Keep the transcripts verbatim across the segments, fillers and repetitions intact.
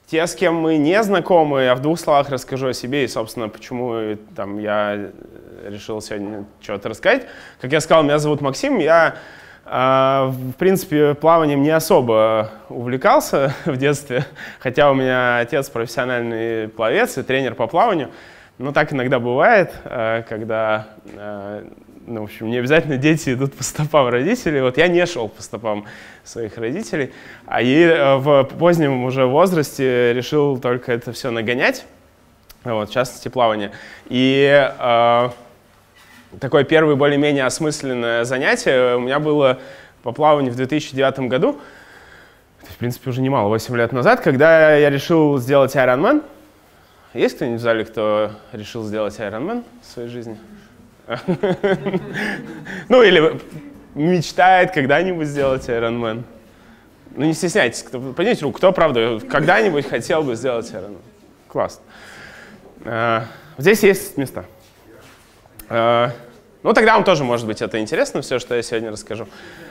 те, с кем мы не знакомы, я в двух словах расскажу о себе и, собственно, почему там, я решил сегодня что-то рассказать. Как я сказал, меня зовут Максим. Я, э, в принципе, плаванием не особо увлекался в детстве, хотя у меня отец профессиональный пловец и тренер по плаванию. Но так иногда бывает, э, когда, э, ну, в общем, не обязательно дети идут по стопам родителей. Вот я не шел по стопам своих родителей, а и в позднем уже возрасте решил только это все нагонять, вот, в частности, плавание. И э, такое первое более-менее осмысленное занятие у меня было по плаванию в две тысячи девятом году, в принципе, уже немало, восемь лет назад, когда я решил сделать Ironman. Есть кто-нибудь в зале, кто решил сделать Ironman в своей жизни? Ну, или мечтает когда-нибудь сделать Ironman. Ну, не стесняйтесь, поднимите руку, кто, правда, когда-нибудь хотел бы сделать Ironman. Классно. Здесь есть места. Ну, тогда вам тоже, может быть, это интересно, все, что я сегодня расскажу.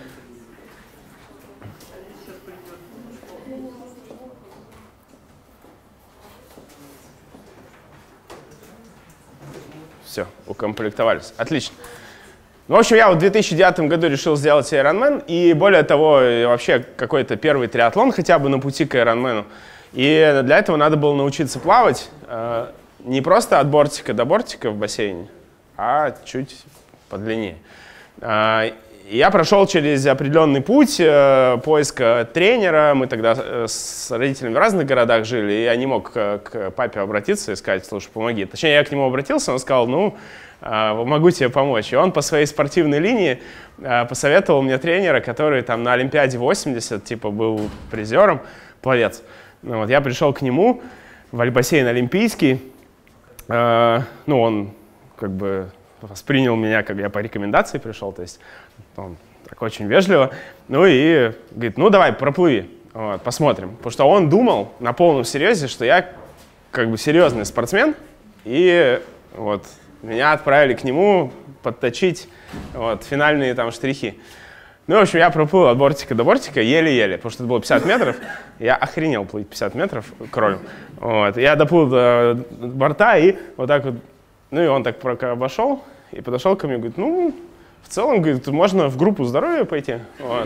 Все, укомплектовались. Отлично. Ну, в общем, я в две тысячи девятом году решил сделать Ironman, и более того, вообще какой-то первый триатлон хотя бы на пути к Ironman. И для этого надо было научиться плавать э, не просто от бортика до бортика в бассейне, а чуть подлиннее. Э, я прошел через определенный путь э, поиска тренера. Мы тогда э, с родителями в разных городах жили, и я не мог к, к папе обратиться и сказать: слушай, помоги. Точнее, я к нему обратился, он сказал: ну, э, могу тебе помочь. И он по своей спортивной линии э, посоветовал мне тренера, который там на Олимпиаде восемьдесят типа был призером, пловец. Ну, вот, я пришел к нему в бассейн Олимпийский. Э, ну, он как бы воспринял меня, как я по рекомендации пришел, то есть он так очень вежливо. Ну и говорит: ну давай, проплыви, вот, посмотрим. Потому что он думал на полном серьезе, что я как бы серьезный спортсмен, и вот меня отправили к нему подточить вот, финальные там штрихи. Ну, в общем, я проплыл от бортика до бортика еле-еле, потому что это было пятьдесят метров. Я охренел плыть пятьдесят метров кролем. Вот. Я доплыл до борта и вот так вот. Ну и он так обошел и подошел ко мне, говорит: ну, в целом, говорит, можно в группу здоровья пойти. Вот.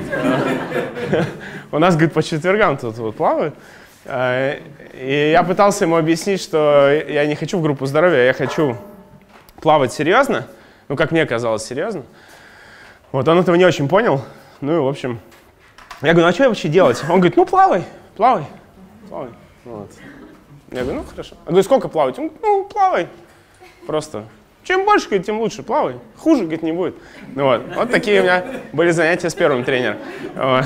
У нас, говорит, по четвергам тут вот плавают. И я пытался ему объяснить, что я не хочу в группу здоровья, я хочу плавать серьезно. Ну, как мне казалось, серьезно. Вот он этого не очень понял. Ну и, в общем, я говорю: ну а что вообще делать? Он говорит: ну, плавай, плавай, плавай. Вот. Я говорю: ну, хорошо. Я говорю: сколько плавать? Он говорит: ну, плавай. Просто. Чем больше, говорит, тем лучше. Плавай. Хуже, говорит, не будет. Ну, вот. Вот такие у меня были занятия с первым тренером. Вот.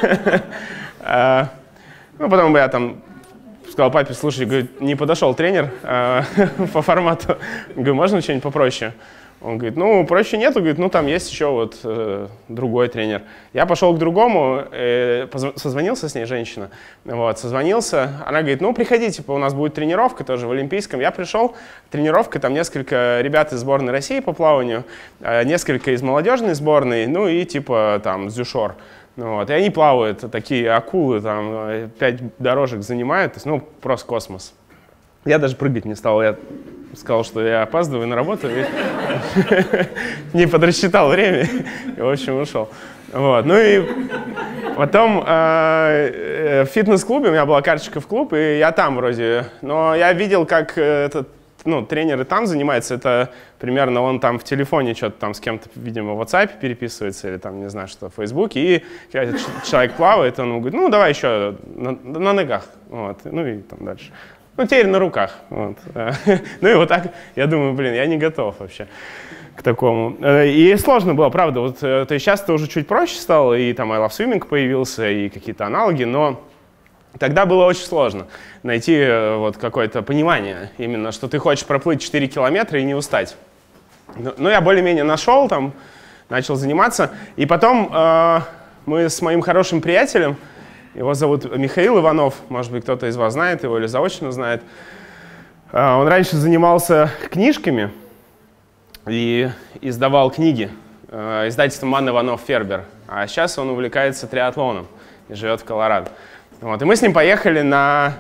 Ну, потом я там сказал папе: слушай, говорит, не подошел тренер по формату. Говорю: можно что-нибудь попроще? Он говорит: ну, проще нету, говорит, ну, там есть еще вот э, другой тренер. Я пошел к другому, э, созвонился с ней, женщина, вот, созвонился, она говорит: ну, приходи, типа, у нас будет тренировка тоже в Олимпийском. Я пришел, тренировка, там несколько ребят из сборной России по плаванию, э, несколько из молодежной сборной, ну, и, типа, там, Зюшор. Вот, и они плавают, такие акулы, там, пять дорожек занимают, то есть, ну, просто космос. Я даже прыгать не стал, я сказал, что я опаздываю на работу, и не подрасчитал время, и, в общем, ушел. Вот. Ну и потом э, в фитнес-клубе, у меня была карточка в клуб, и я там вроде, но я видел, как этот, ну, тренер и там занимается, это примерно он там в телефоне что-то там с кем-то, видимо, в WhatsApp переписывается, или там, не знаю, что, в Фейсбуке, и этот человек плавает, он говорит: ну, давай еще на, на ногах, вот, ну и там дальше. Ну, теперь на руках. Вот. Ну и вот так, я думаю, блин, я не готов вообще к такому. И сложно было, правда. Вот, то есть сейчас это уже чуть проще стало, и там I Love Swimming появился, и какие-то аналоги, но тогда было очень сложно найти вот какое-то понимание, именно, что ты хочешь проплыть четыре километра и не устать. Ну, я более-менее нашел, там, начал заниматься, и потом э, мы с моим хорошим приятелем, его зовут Михаил Иванов, может быть, кто-то из вас знает его или заочно знает. Он раньше занимался книжками и издавал книги издательством Манн Иванов Фербер, а сейчас он увлекается триатлоном и живет в Колорадо. Вот. И мы с ним поехали на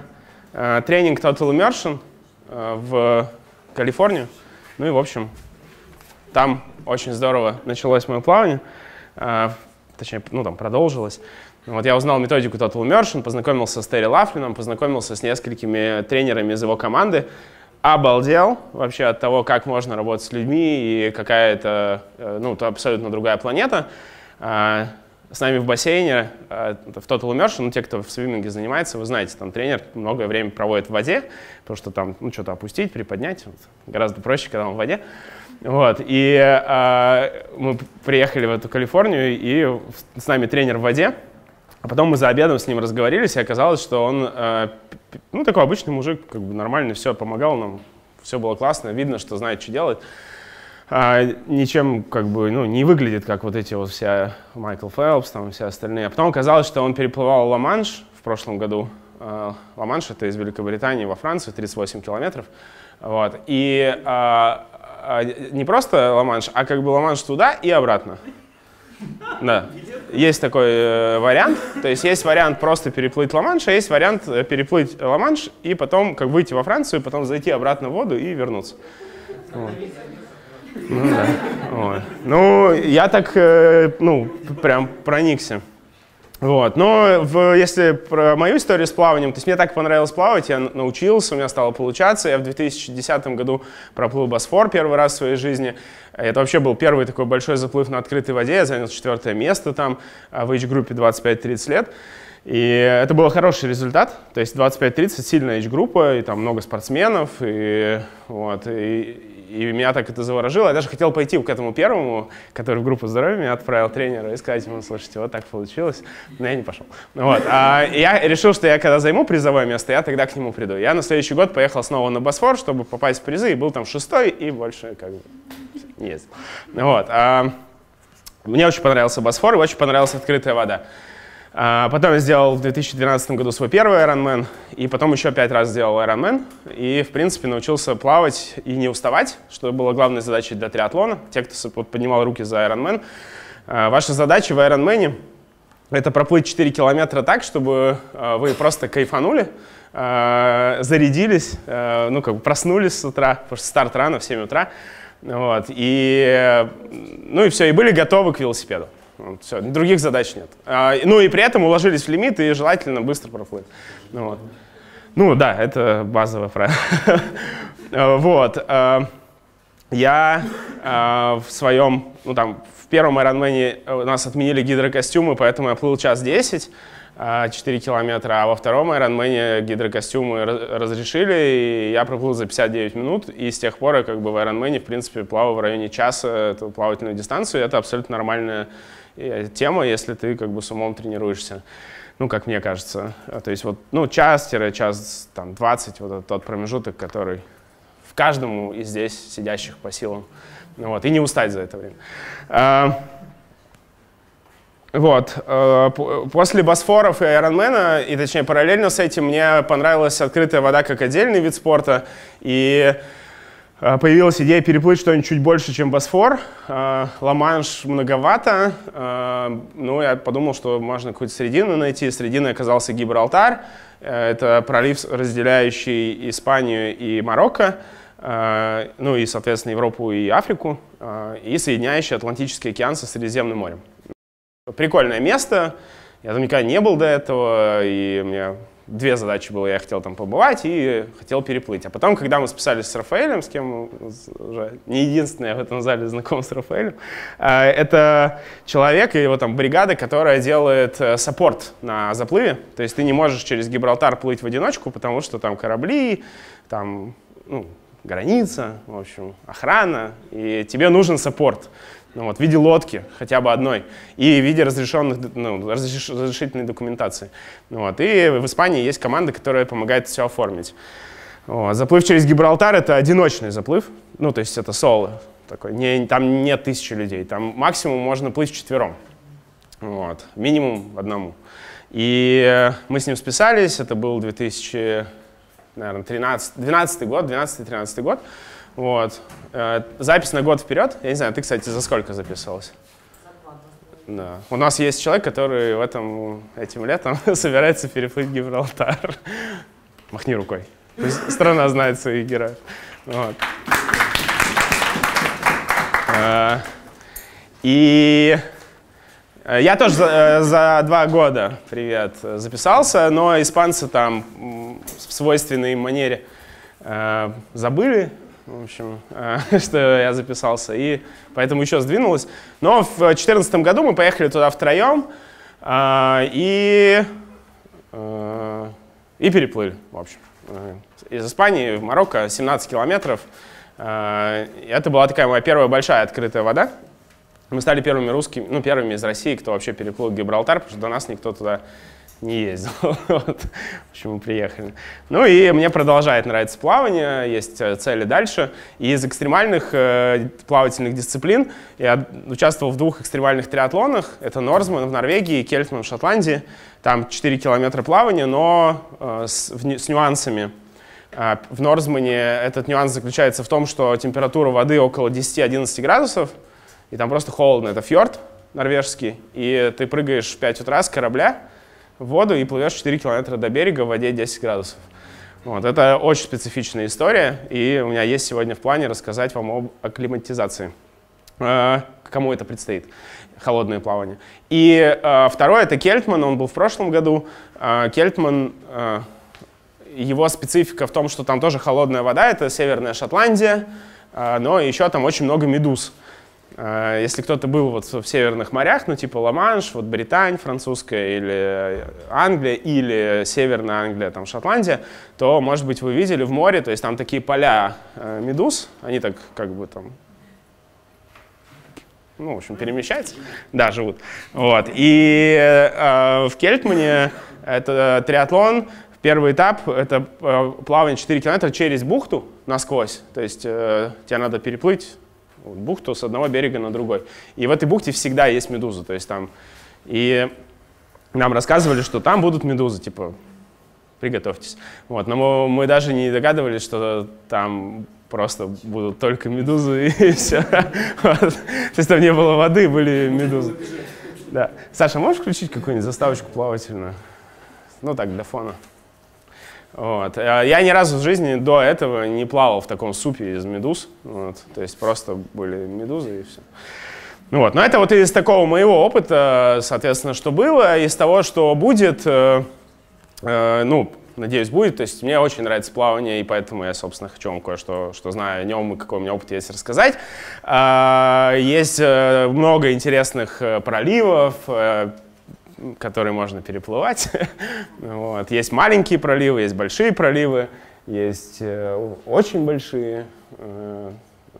э, тренинг Total Immersion э, в Калифорнию. Ну и, в общем, там очень здорово началось мое плавание, э, точнее, ну там продолжилось. Вот я узнал методику Total Immersion, познакомился с Терри Лафлином, познакомился с несколькими тренерами из его команды. Обалдел вообще от того, как можно работать с людьми и какая это, ну, это абсолютно другая планета. С нами в бассейне, в Total Immersion, ну, те, кто в свимминге занимается, вы знаете, там тренер многое время проводит в воде, потому что там, ну, что-то опустить, приподнять, вот, гораздо проще, когда он в воде. Вот, и э, мы приехали в эту Калифорнию, и с нами тренер в воде, а потом мы за обедом с ним разговорились, и оказалось, что он, э, ну, такой обычный мужик, как бы нормальный, все, помогал нам, все было классно, видно, что знает, что делать. А, ничем, как бы, ну, не выглядит, как вот эти вот все Майкл Фелпс, там, все остальные. А потом оказалось, что он переплывал Ла-Манш в прошлом году. Э, Ла-Манш — это из Великобритании во Францию, тридцать восемь километров. Вот, и э, э, не просто Ла-Манш, а как бы Ла-Манш туда и обратно. Да. Есть такой э, вариант, то есть есть вариант просто переплыть Ла-Манш, а есть вариант переплыть Ла-Манш и потом как выйти во Францию, потом зайти обратно в воду и вернуться. Вот. Ну, да. Вот. Ну, я так, э, ну, прям проникся. Вот. Но в, если про мою историю с плаванием, то есть мне так понравилось плавать, я научился, у меня стало получаться. Я в две тысячи десятом году проплыл Босфор первый раз в своей жизни. Это вообще был первый такой большой заплыв на открытой воде. Я занял четвертое место там в эйдж-группе двадцать пять тридцать лет. И это был хороший результат. То есть двадцать пять тридцать сильная эйдж-группа, и там много спортсменов. И, вот, и, и меня так это заворожило. Я даже хотел пойти к этому первому, который в группу здоровья меня отправил тренера, и сказать ему: слушайте, вот так получилось. Но я не пошел. Вот. А я решил, что я когда займу призовое место, я тогда к нему приду. Я на следующий год поехал снова на Босфор, чтобы попасть в призы, и был там шестой, и больше как бы не ездил. Вот. А мне очень понравился Босфор, и очень понравилась открытая вода. А потом я сделал в две тысячи двенадцатом году свой первый Ironman, и потом еще пять раз сделал Ironman, и, в принципе, научился плавать и не уставать, что было главной задачей для триатлона. Те, кто поднимал руки за Ironman, ваша задача в Ironman — это проплыть четыре километра так, чтобы вы просто кайфанули, зарядились, ну, как бы проснулись с утра, потому что старт рано, в семь утра, вот, и, ну и все, и были готовы к велосипеду. Вот, все, других задач нет. А, ну и при этом уложились в лимит и желательно быстро проплыть. Ну, вот. Ну да, это базовое правило. Вот. Я в своем, ну там, в первом Ironman у нас отменили гидрокостюмы, поэтому я плыл час десять, четыре километра, а во втором Ironman гидрокостюмы разрешили, и я проплыл за пятьдесят девять минут, и с тех пор я как бы в Ironman, в принципе, плаваю в районе часа эту плавательную дистанцию, и это абсолютно нормальная тема, если ты как бы с умом тренируешься, ну, как мне кажется. То есть вот, ну, час-час, там, двадцать, вот этот тот промежуток, который в каждому из здесь сидящих по силам. Вот, и не устать за это время. А, вот, а, после Босфоров и Ironman, и точнее параллельно с этим, мне понравилась открытая вода как отдельный вид спорта, и появилась идея переплыть что-нибудь чуть больше, чем Босфор. Ла-Манш многовато. Ну, я подумал, что можно какую-то середину найти. Срединой оказался Гибралтар. Это пролив, разделяющий Испанию и Марокко. Ну и, соответственно, Европу и Африку. И соединяющий Атлантический океан со Средиземным морем. Прикольное место. Я там никогда не был до этого. И у меня две задачи было. Я хотел там побывать и хотел переплыть. А потом, когда мы списались с Рафаэлем, с кем уже не единственный в этом зале знаком с Рафаэлем, это человек и его там бригада, которая делает саппорт на заплыве. То есть ты не можешь через Гибралтар плыть в одиночку, потому что там корабли, там, ну, граница, в общем, охрана, и тебе нужен саппорт. Ну, вот, в виде лодки, хотя бы одной, и в виде разрешенных, ну, разреш, разрешительной документации. Вот, и в Испании есть команда, которая помогает все оформить. Вот, заплыв через Гибралтар — это одиночный заплыв, ну, то есть это соло, такой, не, там нет тысячи людей, там максимум можно плыть вчетвером, вот, минимум одному. И мы с ним списались, это был две тысячи двенадцатый год, двенадцатый-тринадцатый год. Вот. Запись на год вперед. Я не знаю, ты, кстати, за сколько записывалась? За два. Да. У нас есть человек, который в этом, этим летом собирается переплыть Гибралтар. Махни рукой. Страна знает своих героев. Вот. И я тоже за, за два года, привет, записался, но испанцы там в свойственной им манере э, забыли, в общем, э, что я записался, и поэтому еще сдвинулось. Но в две тысячи четырнадцатом году мы поехали туда втроем э, и, э, и переплыли, в общем. Из Испании в Марокко семнадцать километров. Э, это была такая моя первая большая открытая вода. Мы стали первыми русскими, ну, первыми из России, кто вообще переплыл Гибралтар, потому что до нас никто туда не ездил. Вот. В общем, мы приехали. Ну и мне продолжает нравиться плавание, есть цели дальше. И из экстремальных э, плавательных дисциплин я участвовал в двух экстремальных триатлонах. Это Норсмен в Норвегии и Кельтман в Шотландии. Там четыре километра плавания, но э, с, в, с нюансами. Э, в Норсмене этот нюанс заключается в том, что температура воды около десяти-одиннадцати градусов. И там просто холодно, это фьорд норвежский, и ты прыгаешь в пять утра с корабля в воду и плывешь четыре километра до берега в воде десять градусов. Вот, это очень специфичная история, и у меня есть сегодня в плане рассказать вам об акклиматизации. Э, кому это предстоит? Холодное плавание. И э, второе — это Кельтман, он был в прошлом году. Э, Кельтман, э, его специфика в том, что там тоже холодная вода, это Северная Шотландия, э, но еще там очень много медуз. Если кто-то был вот в северных морях, ну типа Ла-Манш, вот Британь французская или Англия, или Северная Англия, там Шотландия, то, может быть, вы видели в море, то есть там такие поля медуз, они так как бы там, ну, в общем, перемещаются, да, живут. Вот. И э, в Кельтмане это триатлон, первый этап — это плавание четыре километра через бухту насквозь, то есть э, тебе надо переплыть бухту с одного берега на другой. И в этой бухте всегда есть медузы. То есть там, и нам рассказывали, что там будут медузы, типа, приготовьтесь. Вот, но мы, мы даже не догадывались, что там просто будут только медузы и все. Вот. То есть там не было воды, были медузы. Да. Саша, можешь включить какую-нибудь заставочку плавательную? Ну так, для фона. Вот. Я ни разу в жизни до этого не плавал в таком супе из медуз. Вот. То есть просто были медузы и все. Вот. Но это вот из такого моего опыта, соответственно, что было, из того, что будет, э, э, ну, надеюсь, будет. То есть мне очень нравится плавание, и поэтому я, собственно, хочу вам кое-что, что знаю о нем и какой у меня опыт есть, рассказать. Э, есть э, много интересных э, проливов, э, которые можно переплывать. Вот. Есть маленькие проливы, есть большие проливы, есть э, очень большие. Э,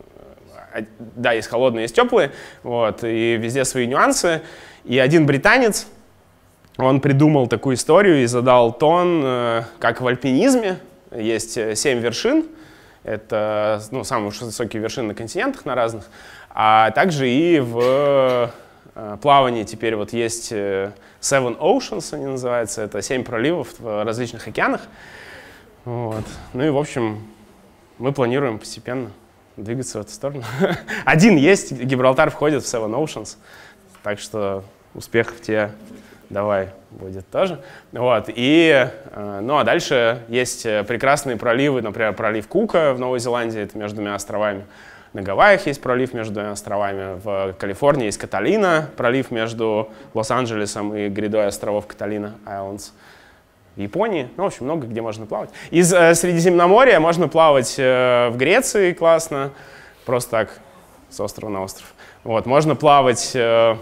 да, есть холодные, есть теплые. Вот. И везде свои нюансы. И один британец, он придумал такую историю и задал тон, э, как в альпинизме. Есть семь вершин. Это, ну, самые высокие вершины на континентах, на разных. А также и в плавании теперь вот есть Seven Oceans, они называются, это семь проливов в различных океанах. Вот. Ну и, в общем, мы планируем постепенно двигаться в эту сторону. Один есть, Гибралтар входит в Seven Oceans, так что успехов тебе давай будет тоже. Вот. И, ну а дальше есть прекрасные проливы, например, пролив Кука в Новой Зеландии, это между двумя островами. На Гавайях есть пролив между двумя островами, в Калифорнии есть Каталина, пролив между Лос-Анджелесом и грядой островов Каталина Айлендс. В Японии, ну, в общем, много где можно плавать. Из э, Средиземноморья можно плавать э, в Греции, классно, просто так, с острова на остров. Вот, можно плавать, э,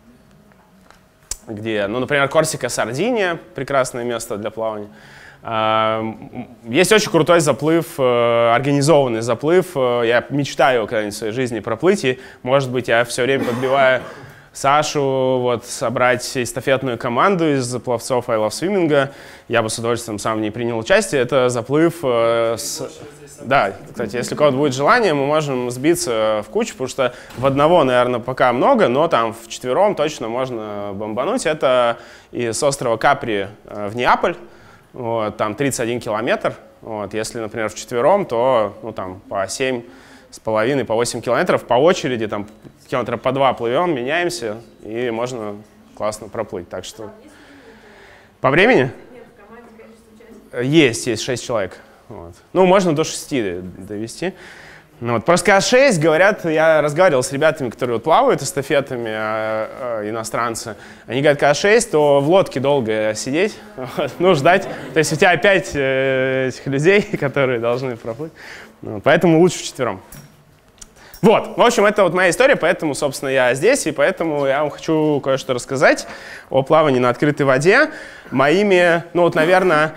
где, ну, например, Корсика, Сардиния, прекрасное место для плавания. Есть очень крутой заплыв, организованный заплыв. Я мечтаю когда-нибудь в своей жизни проплыть, и, может быть, я все время подбиваю Сашу вот, собрать эстафетную команду из пловцов I Love Swimming. Я бы с удовольствием сам в ней принял участие. Это заплыв с... Да, кстати, если у кого-то будет желание, мы можем сбиться в кучу, потому что в одного, наверное, пока много, но там вчетвером точно можно бомбануть. Это из острова Капри в Неаполь. Вот, там тридцать один километр. Вот, если, например, вчетвером, то ну, там, по семь с половиной, по восемь километров по очереди, там, километра по два плывем, меняемся, и можно классно проплыть. Так что по времени? Есть, есть шесть человек. Вот. Ну, можно до шести довести. Ну, вот. Просто когда шесть, говорят, я разговаривал с ребятами, которые вот плавают эстафетами, а, а, иностранцы. Они говорят, когда шесть, то в лодке долго сидеть, вот, ну, ждать. То есть у тебя пять э, этих людей, которые должны проплыть. Вот. Поэтому лучше вчетвером. Вот, в общем, это вот моя история, поэтому, собственно, я здесь, и поэтому я вам хочу кое-что рассказать о плавании на открытой воде. Моими, ну вот, наверное,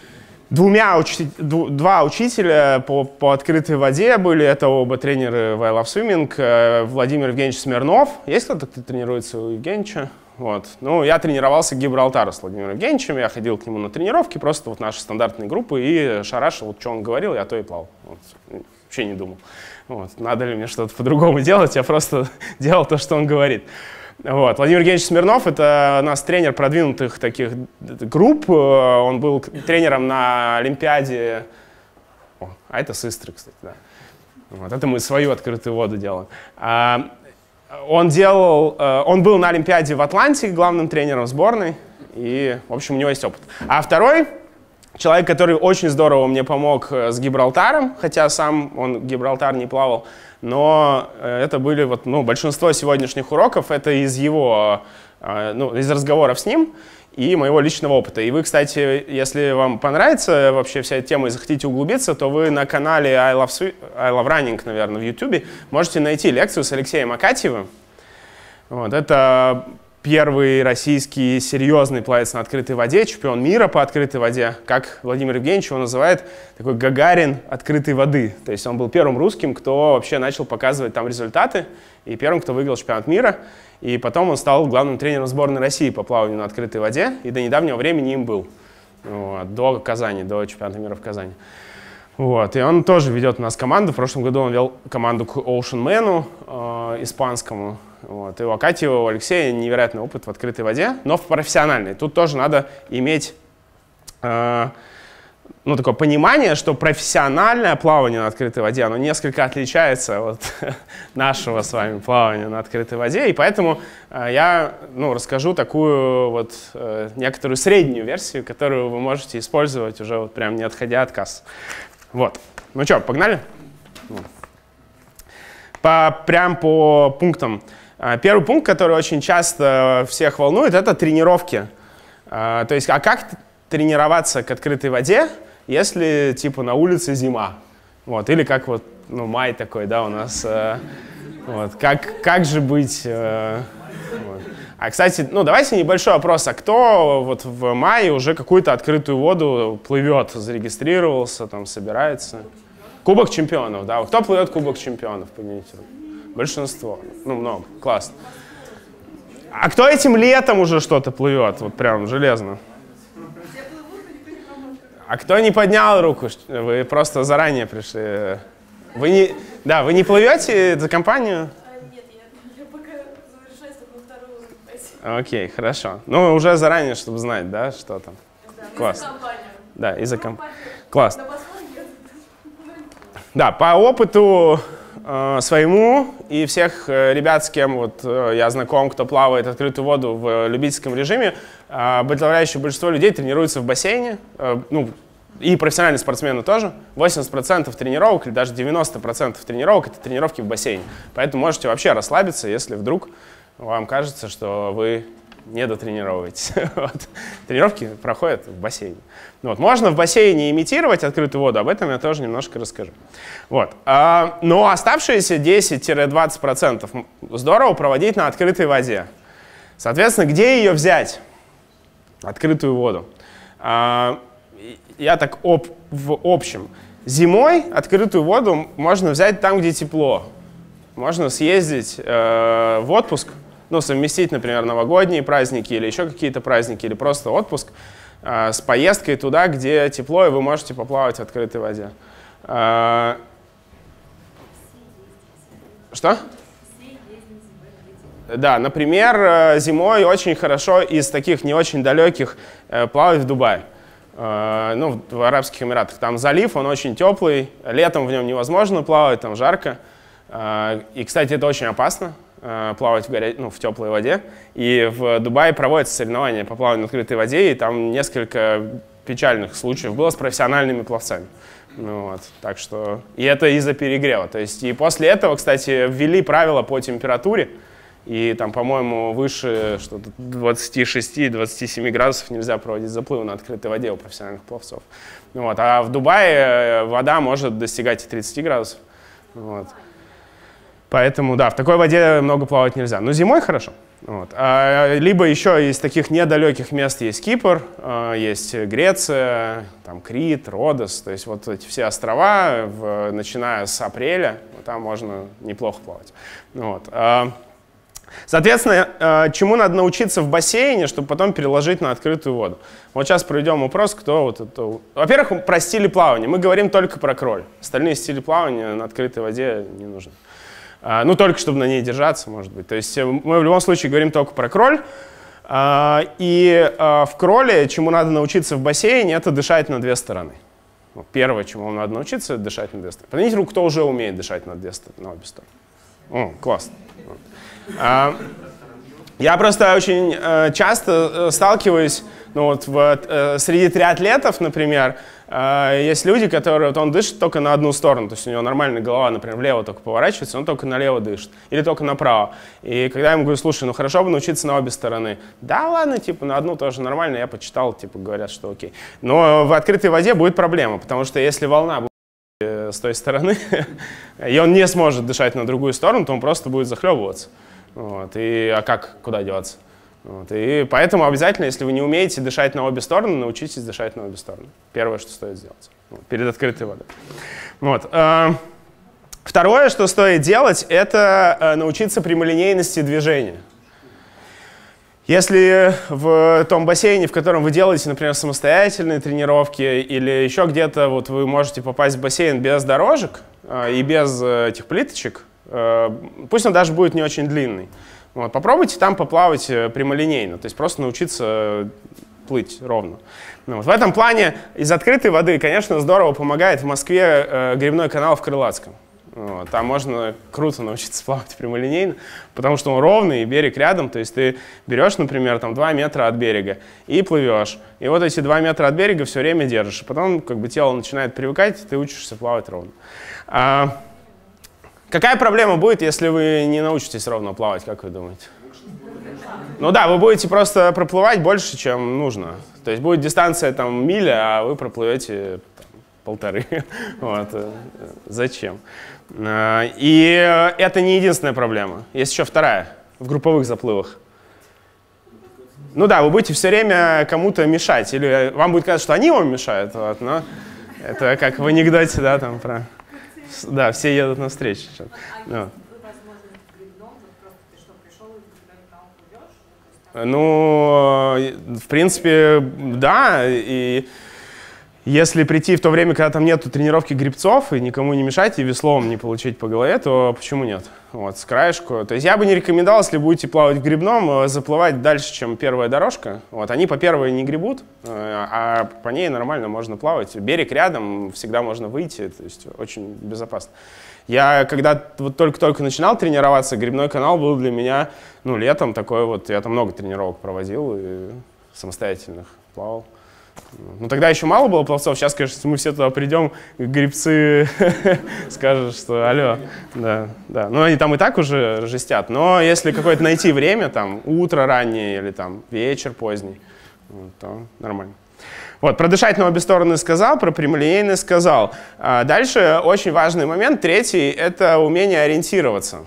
двумя учи... два учителя по, по открытой воде были. Это оба тренеры в I Love Swimming. Владимир Евгеньевич Смирнов. Есть кто-то, кто тренируется у Евгеньевича? Вот. Ну, я тренировался в Гибралтаре с Владимиром Евгеньевичем, я ходил к нему на тренировки, просто вот наши стандартные группы, и шарашил, вот что он говорил, я то и плавал. Вот. Вообще не думал. Вот. Надо ли мне что-то по-другому делать, я просто делал то, что он говорит. Вот. Владимир Евгеньевич Смирнов — это у нас тренер продвинутых таких групп. Он был тренером на Олимпиаде. О, а это с Истры, кстати, да. Вот. Это мы свою открытую воду делаем. А, он, делал, он был на Олимпиаде в Атланте главным тренером сборной. И, в общем, у него есть опыт. А второй человек, который очень здорово мне помог с Гибралтаром, хотя сам он Гибралтар не плавал, но это были вот, ну, большинство сегодняшних уроков, это из его, ну, из разговоров с ним и моего личного опыта. И вы, кстати, если вам понравится вообще вся эта тема и захотите углубиться, то вы на канале I Love, I Love Running, наверное, в YouTube можете найти лекцию с Алексеем Акатьевым. Вот, это первый российский серьезный пловец на открытой воде, чемпион мира по открытой воде, как Владимир Евгеньевич его называет, такой Гагарин открытой воды. То есть он был первым русским, кто вообще начал показывать там результаты, и первым, кто выиграл чемпионат мира. И потом он стал главным тренером сборной России по плаванию на открытой воде, и до недавнего времени им был, вот, до Казани, до чемпионата мира в Казани. Вот, и он тоже ведет у нас команду. В прошлом году он вел команду к Ocean Man, э, испанскому. Вот. И у Акатьева, у Алексея невероятный опыт в открытой воде, но в профессиональной. Тут тоже надо иметь э, ну, такое понимание, что профессиональное плавание на открытой воде, оно несколько отличается от нашего с вами плавания на открытой воде. И поэтому э, я ну, расскажу такую вот э, некоторую среднюю версию, которую вы можете использовать уже вот прям не отходя от кассы. Вот. Ну что, погнали? По, прям по пунктам. Первый пункт, который очень часто всех волнует, это тренировки. То есть, а как тренироваться к открытой воде, если типа на улице зима? Вот. Или как вот, ну, май такой, да, у нас. Вот. Как, как же быть? Вот. А, кстати, ну давайте небольшой вопрос. А кто вот в мае уже какую-то открытую воду плывет, зарегистрировался, там, собирается? Кубок чемпионов, да. Кто плывет Кубок чемпионов? Поднимите руку. Большинство. Ну, много. Классно. А кто этим летом уже что-то плывет? Вот прям железно. А кто не поднял руку? Вы просто заранее пришли. Вы не, да, вы не плывете за компанию? Нет, я пока завершаюсь, только на вторую уровень. Окей, хорошо. Ну, уже заранее, чтобы знать, да, что там. Да, класс. За компанию. Да, и за компанию. Класс. На бассейн нет. Да, по опыту э, своему и всех э, ребят, с кем вот, э, я знаком, кто плавает открытую воду в любительском режиме, э, подавляющее большинство людей тренируются в бассейне, э, ну, и профессиональные спортсмены тоже. восемьдесят процентов тренировок или даже девяносто процентов тренировок — это тренировки в бассейне. Поэтому можете вообще расслабиться, если вдруг вам кажется, что вы не дотренировываетесь. Вот. Тренировки проходят в бассейне. Вот. Можно в бассейне имитировать открытую воду, об этом я тоже немножко расскажу. Вот. А, но оставшиеся десять-двадцать процентов здорово проводить на открытой воде. Соответственно, где ее взять? Открытую воду. А, я так об, в общем. Зимой открытую воду можно взять там, где тепло. Можно съездить э, в отпуск, ну, совместить, например, новогодние праздники или еще какие-то праздники, или просто отпуск э, с поездкой туда, где тепло, и вы можете поплавать в открытой воде. Э, что? Да, например, зимой очень хорошо из таких не очень далеких э, плавать в Дубае. Э, ну, в Арабских Эмиратах. Там залив, он очень теплый, летом в нем невозможно плавать, там жарко. Э, и, кстати, это очень опасно. Плавать в, горя... ну, в теплой воде. И в Дубае проводятся соревнования по плаванию на открытой воде, и там несколько печальных случаев было с профессиональными пловцами. Ну, вот, так что, и это из-за перегрева. То есть, и после этого, кстати, ввели правила по температуре. И там, по-моему, выше что-то двадцати шести — двадцати семи градусов нельзя проводить заплывы на открытой воде у профессиональных пловцов. Вот. А в Дубае вода может достигать и тридцати градусов. Вот. Поэтому, да, в такой воде много плавать нельзя. Но зимой хорошо. Вот. А, либо еще из таких недалеких мест есть Кипр, есть Греция, там Крит, Родос. То есть вот эти все острова, в, начиная с апреля, там можно неплохо плавать. Вот. Соответственно, чему надо научиться в бассейне, чтобы потом переложить на открытую воду? Вот сейчас проведем опрос, кто вот это... Во-первых, про стили плавания. Мы говорим только про кроль. Остальные стили плавания на открытой воде не нужны. Ну, только чтобы на ней держаться, может быть. То есть мы в любом случае говорим только про кроль. И в кроле, чему надо научиться в бассейне, это дышать на две стороны. Первое, чему вам надо научиться, это дышать на две стороны. Поднимите руку, кто уже умеет дышать на, две стороны, на обе стороны. О, классно. Я просто очень часто сталкиваюсь, ну вот в, среди триатлетов, например, есть люди, которые, вот он дышит только на одну сторону, то есть у него нормальная голова, например, влево только поворачивается, он только налево дышит, или только направо. И когда я ему говорю, слушай, ну хорошо бы научиться на обе стороны. Да ладно, типа на одну тоже нормально, я почитал, типа говорят, что окей. Но в открытой воде будет проблема, потому что если волна будет с той стороны, и он не сможет дышать на другую сторону, то он просто будет захлебываться. Вот. И, а как, куда деваться? Вот. И поэтому обязательно, если вы не умеете дышать на обе стороны, научитесь дышать на обе стороны. Первое, что стоит сделать вот, перед открытой водой. Вот. Второе, что стоит делать, это научиться прямолинейности движения. Если в том бассейне, в котором вы делаете, например, самостоятельные тренировки или еще где-то вот вы можете попасть в бассейн без дорожек и без этих плиточек, пусть он даже будет не очень длинный, вот, попробуйте там поплавать прямолинейно, то есть просто научиться плыть ровно. Ну, вот в этом плане из открытой воды, конечно, здорово помогает в Москве э, гребной канал в Крылатском. Вот, там можно круто научиться плавать прямолинейно, потому что он ровный, и берег рядом. То есть ты берешь, например, там, два метра от берега и плывешь. И вот эти два метра от берега все время держишь. И потом как бы, тело начинает привыкать, и ты учишься плавать ровно. А, какая проблема будет, если вы не научитесь ровно плавать, как вы думаете? Ну да, вы будете просто проплывать больше, чем нужно. То есть будет дистанция там миля, а вы проплывете там, полторы. Вот. Зачем? И это не единственная проблема. Есть еще вторая, в групповых заплывах. Ну да, вы будете все время кому-то мешать, или вам будет казаться, что они вам мешают, вот, но это как в анекдоте, да, там про... Да, все едут навстречу. Вот. Ну, в принципе, да, и если прийти в то время, когда там нету тренировки гребцов, и никому не мешать, и веслом не получить по голове, то почему нет? Вот, с краешку. То есть я бы не рекомендовал, если будете плавать в гребном, заплывать дальше, чем первая дорожка. Вот, они по первой не гребут, а по ней нормально можно плавать. Берег рядом, всегда можно выйти, то есть очень безопасно. Я когда вот только-только начинал тренироваться, гребной канал был для меня, ну, летом такой вот, я там много тренировок проводил и самостоятельных плавал. Ну, тогда еще мало было пловцов, сейчас, конечно, если мы все туда придем, гребцы скажут, что алло, да, да. Ну, они там и так уже жестят, но если какое-то найти время, там, утро раннее или там вечер поздний, то нормально. Вот, про дышать на обе стороны сказал, про прямолинейность сказал. А дальше очень важный момент, третий, это умение ориентироваться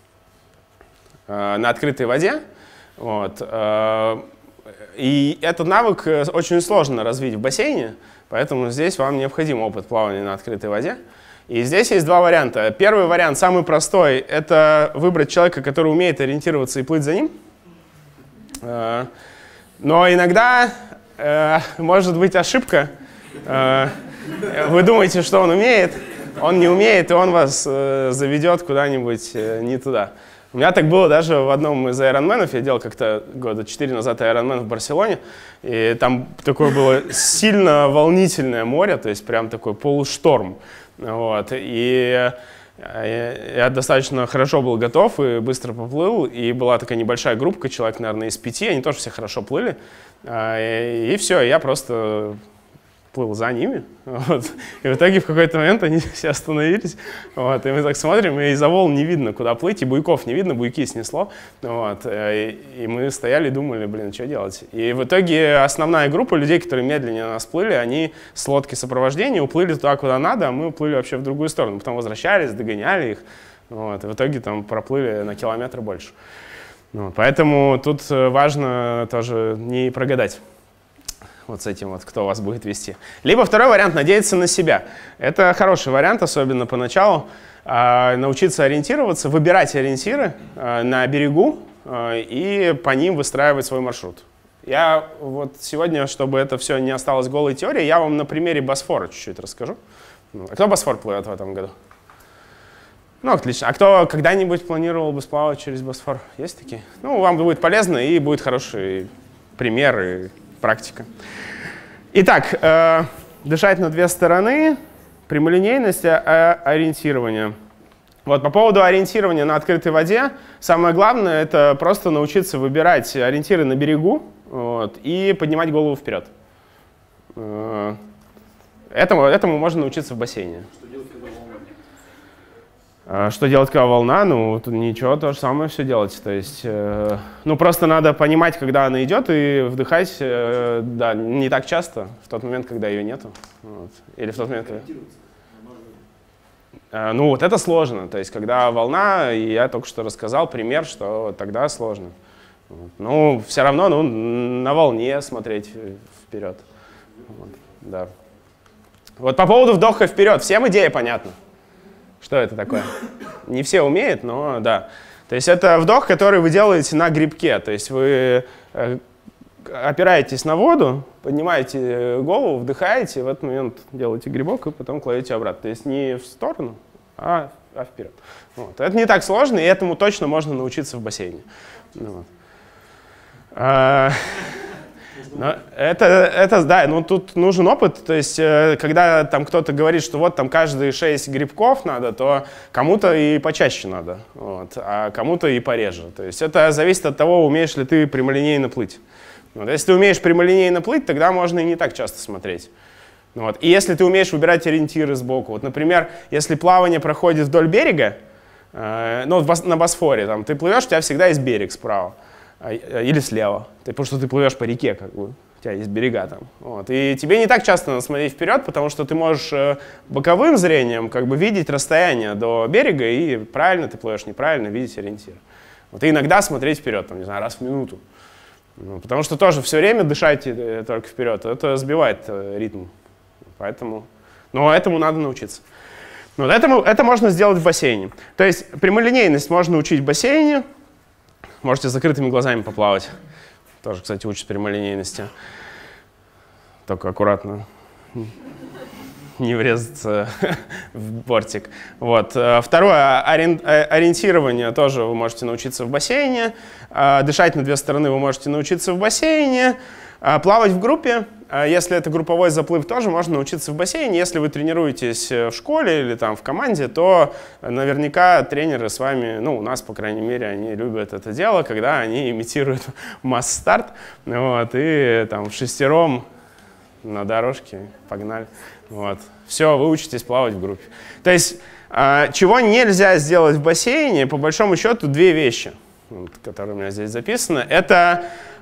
э, на открытой воде. Вот. Э, и этот навык очень сложно развить в бассейне, поэтому здесь вам необходим опыт плавания на открытой воде. И здесь есть два варианта. Первый вариант, самый простой, это выбрать человека, который умеет ориентироваться и плыть за ним. Э, но иногда... Может быть ошибка. Вы думаете, что он умеет, он не умеет, и он вас заведет куда-нибудь не туда. У меня так было даже в одном из айронменов. Я делал как-то года четыре назад айронмен в Барселоне. И там такое было сильно волнительное море, то есть прям такой полушторм. Вот. И я достаточно хорошо был готов и быстро поплыл. И была такая небольшая группа, человек, наверное, из пяти. Они тоже все хорошо плыли. И все, я просто плыл за ними. Вот. И в итоге в какой-то момент они все остановились. Вот. И мы так смотрим, и из-за волн не видно, куда плыть, и буйков не видно, буйки снесло. Вот. И, и мы стояли и думали, блин, что делать. И в итоге основная группа людей, которые медленнее нас плыли, они с лодки сопровождения уплыли туда, куда надо, а мы уплыли вообще в другую сторону. Потом возвращались, догоняли их. Вот. И в итоге там проплыли на километр больше. Вот. Поэтому тут важно тоже не прогадать вот с этим вот, кто вас будет вести. Либо второй вариант — надеяться на себя. Это хороший вариант, особенно поначалу. Э, научиться ориентироваться, выбирать ориентиры э, на берегу э, и по ним выстраивать свой маршрут. Я вот сегодня, чтобы это все не осталось голой теорией, я вам на примере Босфора чуть-чуть расскажу. А кто Босфор плывет в этом году? Ну, отлично. А кто когда-нибудь планировал бы сплавать через Босфор? Есть такие? Ну, вам будет полезно и будет хороший пример и практика. Итак, э, дышать на две стороны, прямолинейность, а, ориентирование. Вот, по поводу ориентирования на открытой воде, самое главное — это просто научиться выбирать ориентиры на берегу, вот, и поднимать голову вперед. Э, этому, этому можно научиться в бассейне. Что делать, когда волна? Ну, ничего, то же самое все делать. То есть, э, ну, просто надо понимать, когда она идет, и вдыхать, э, да, не так часто, в тот момент, когда ее нету. Вот. Или в тот момент, когда... Э, ну, вот это сложно. То есть, когда волна, и я только что рассказал пример, что тогда сложно. Вот. Ну, все равно, ну, на волне смотреть вперед. Вот, да. Вот по поводу вдоха вперед. Всем идея понятна? Что это такое? Не все умеют, но да. То есть это вдох, который вы делаете на грибке. То есть вы опираетесь на воду, поднимаете голову, вдыхаете, в этот момент делаете грибок и потом кладете обратно. То есть не в сторону, а, а вперед. Вот. Это не так сложно, и этому точно можно научиться в бассейне. Вот. А, это, это, да, ну тут нужен опыт, то есть когда там кто-то говорит, что вот там каждые шесть грибков надо, то кому-то и почаще надо, вот, а кому-то и пореже. То есть это зависит от того, умеешь ли ты прямолинейно плыть. Вот, если ты умеешь прямолинейно плыть, тогда можно и не так часто смотреть. Вот. И если ты умеешь выбирать ориентиры сбоку, вот, например, если плавание проходит вдоль берега, э, ну, на Босфоре, там, ты плывешь, у тебя всегда есть берег справа. Или слева, потому что ты плывешь по реке, как бы, у тебя есть берега там. Вот. И тебе не так часто надо смотреть вперед, потому что ты можешь боковым зрением как бы видеть расстояние до берега, и правильно ты плывешь, неправильно видеть ориентир. Вот. И иногда смотреть вперед, там, не знаю, раз в минуту. Ну, потому что тоже все время дышать только вперед, это сбивает ритм. Поэтому, но этому надо научиться. Вот этому, это можно сделать в бассейне. То есть прямолинейность можно учить в бассейне. Можете с закрытыми глазами поплавать. Тоже, кстати, учат прямолинейности. Только аккуратно. Не врезаться в бортик. Вот. Второе, ориентирование тоже вы можете научиться в бассейне. Дышать на две стороны вы можете научиться в бассейне. Плавать в группе, если это групповой заплыв, тоже можно научиться в бассейне. Если вы тренируетесь в школе или там в команде, то наверняка тренеры с вами, ну, у нас, по крайней мере, они любят это дело, когда они имитируют масс-старт, вот, и там в шестером на дорожке погнали. Вот. Все, вы учитесь плавать в группе. То есть, чего нельзя сделать в бассейне, по большому счету, две вещи, которые у меня здесь записаны. Это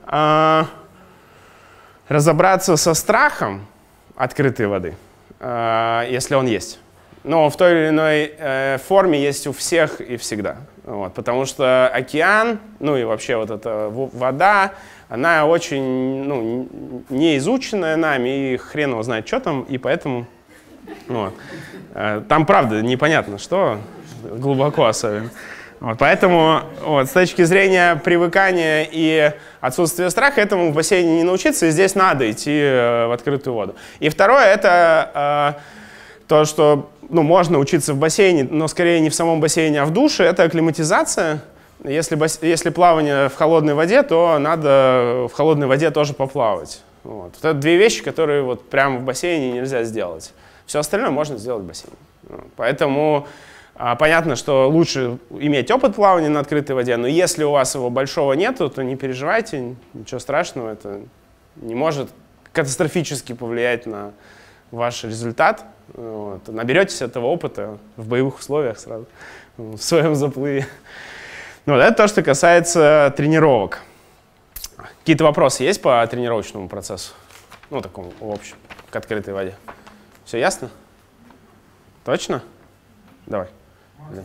разобраться со страхом открытой воды, э, если он есть. Но в той или иной э, форме есть у всех и всегда. Вот, потому что океан, ну и вообще вот эта вода, она очень, ну, не изученная нами, и хрен его знает, что там, и поэтому вот, э, там правда непонятно что, глубоко особенно. Вот, поэтому вот, с точки зрения привыкания и отсутствия страха этому в бассейне не научиться, и здесь надо идти э, в открытую воду. И второе — это э, то, что ну, можно учиться в бассейне, но скорее не в самом бассейне, а в душе, это акклиматизация. Если, бас... Если плавание в холодной воде, то надо в холодной воде тоже поплавать. Вот. Вот это две вещи, которые вот прямо в бассейне нельзя сделать. Все остальное можно сделать в бассейне. Поэтому понятно, что лучше иметь опыт плавания на открытой воде, но если у вас его большого нету, то не переживайте, ничего страшного, это не может катастрофически повлиять на ваш результат. Вот. Наберетесь этого опыта в боевых условиях сразу, в своем заплыве. Вот, это то, что касается тренировок. Какие-то вопросы есть по тренировочному процессу? Ну, такому, в общем, к открытой воде. Все ясно? Точно? Давай. Да.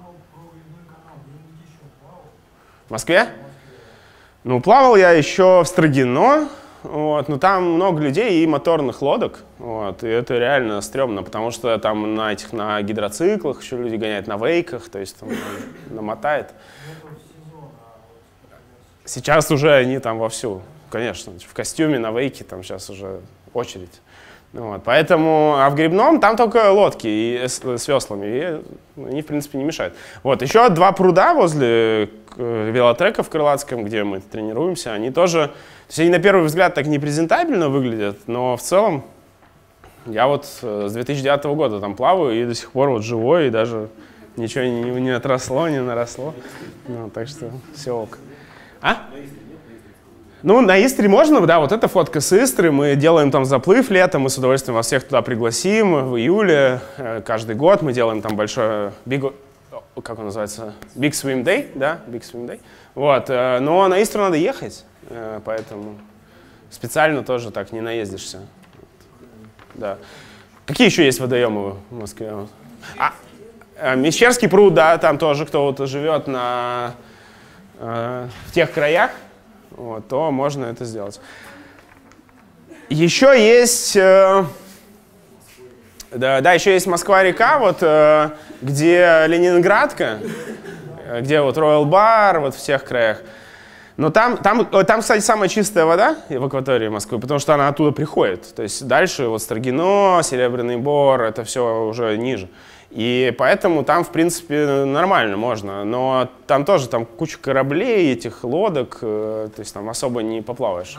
В Москве? Ну, плавал я еще в Строгино, вот, но там много людей и моторных лодок, вот, и это реально стрёмно, потому что там на этих, на гидроциклах еще люди гоняют, на вейках, то есть там намотает. Сейчас уже они там вовсю, конечно, в костюме, на вейке, там сейчас уже очередь. Вот, поэтому, а в гребном там только лодки и с, с веслами, и они, в принципе, не мешают. Вот, еще два пруда возле велотрека в Крылатском, где мы тренируемся, они тоже, то есть они на первый взгляд так непрезентабельно выглядят, но в целом я вот с две тысячи девятого года там плаваю и до сих пор вот живой, и даже ничего не, не отросло, не наросло, ну, так что все ок. А? Ну, на Истре можно, да, вот эта фотка с Истры, мы делаем там заплыв летом, мы с удовольствием вас всех туда пригласим в июле, каждый год мы делаем там большой, big, как он называется, Big Swim Day, да, Big Swim Day, вот, но на Истру надо ехать, поэтому специально тоже так не наездишься, да. Какие еще есть водоемы в Москве? А, Мещерский пруд, да, там тоже кто вот живет на, в тех краях, вот, то можно это сделать. Еще есть, э, да, да, еще есть Москва-река, вот, э, где Ленинградка, где вот Royal Bar, вот в тех краях. Но там, там, там, кстати, самая чистая вода в акватории Москвы, потому что она оттуда приходит. То есть дальше вот Строгино, Серебряный Бор, это все уже ниже. И поэтому там, в принципе, нормально можно, но там тоже там куча кораблей, этих лодок, э, то есть там особо не поплаваешь.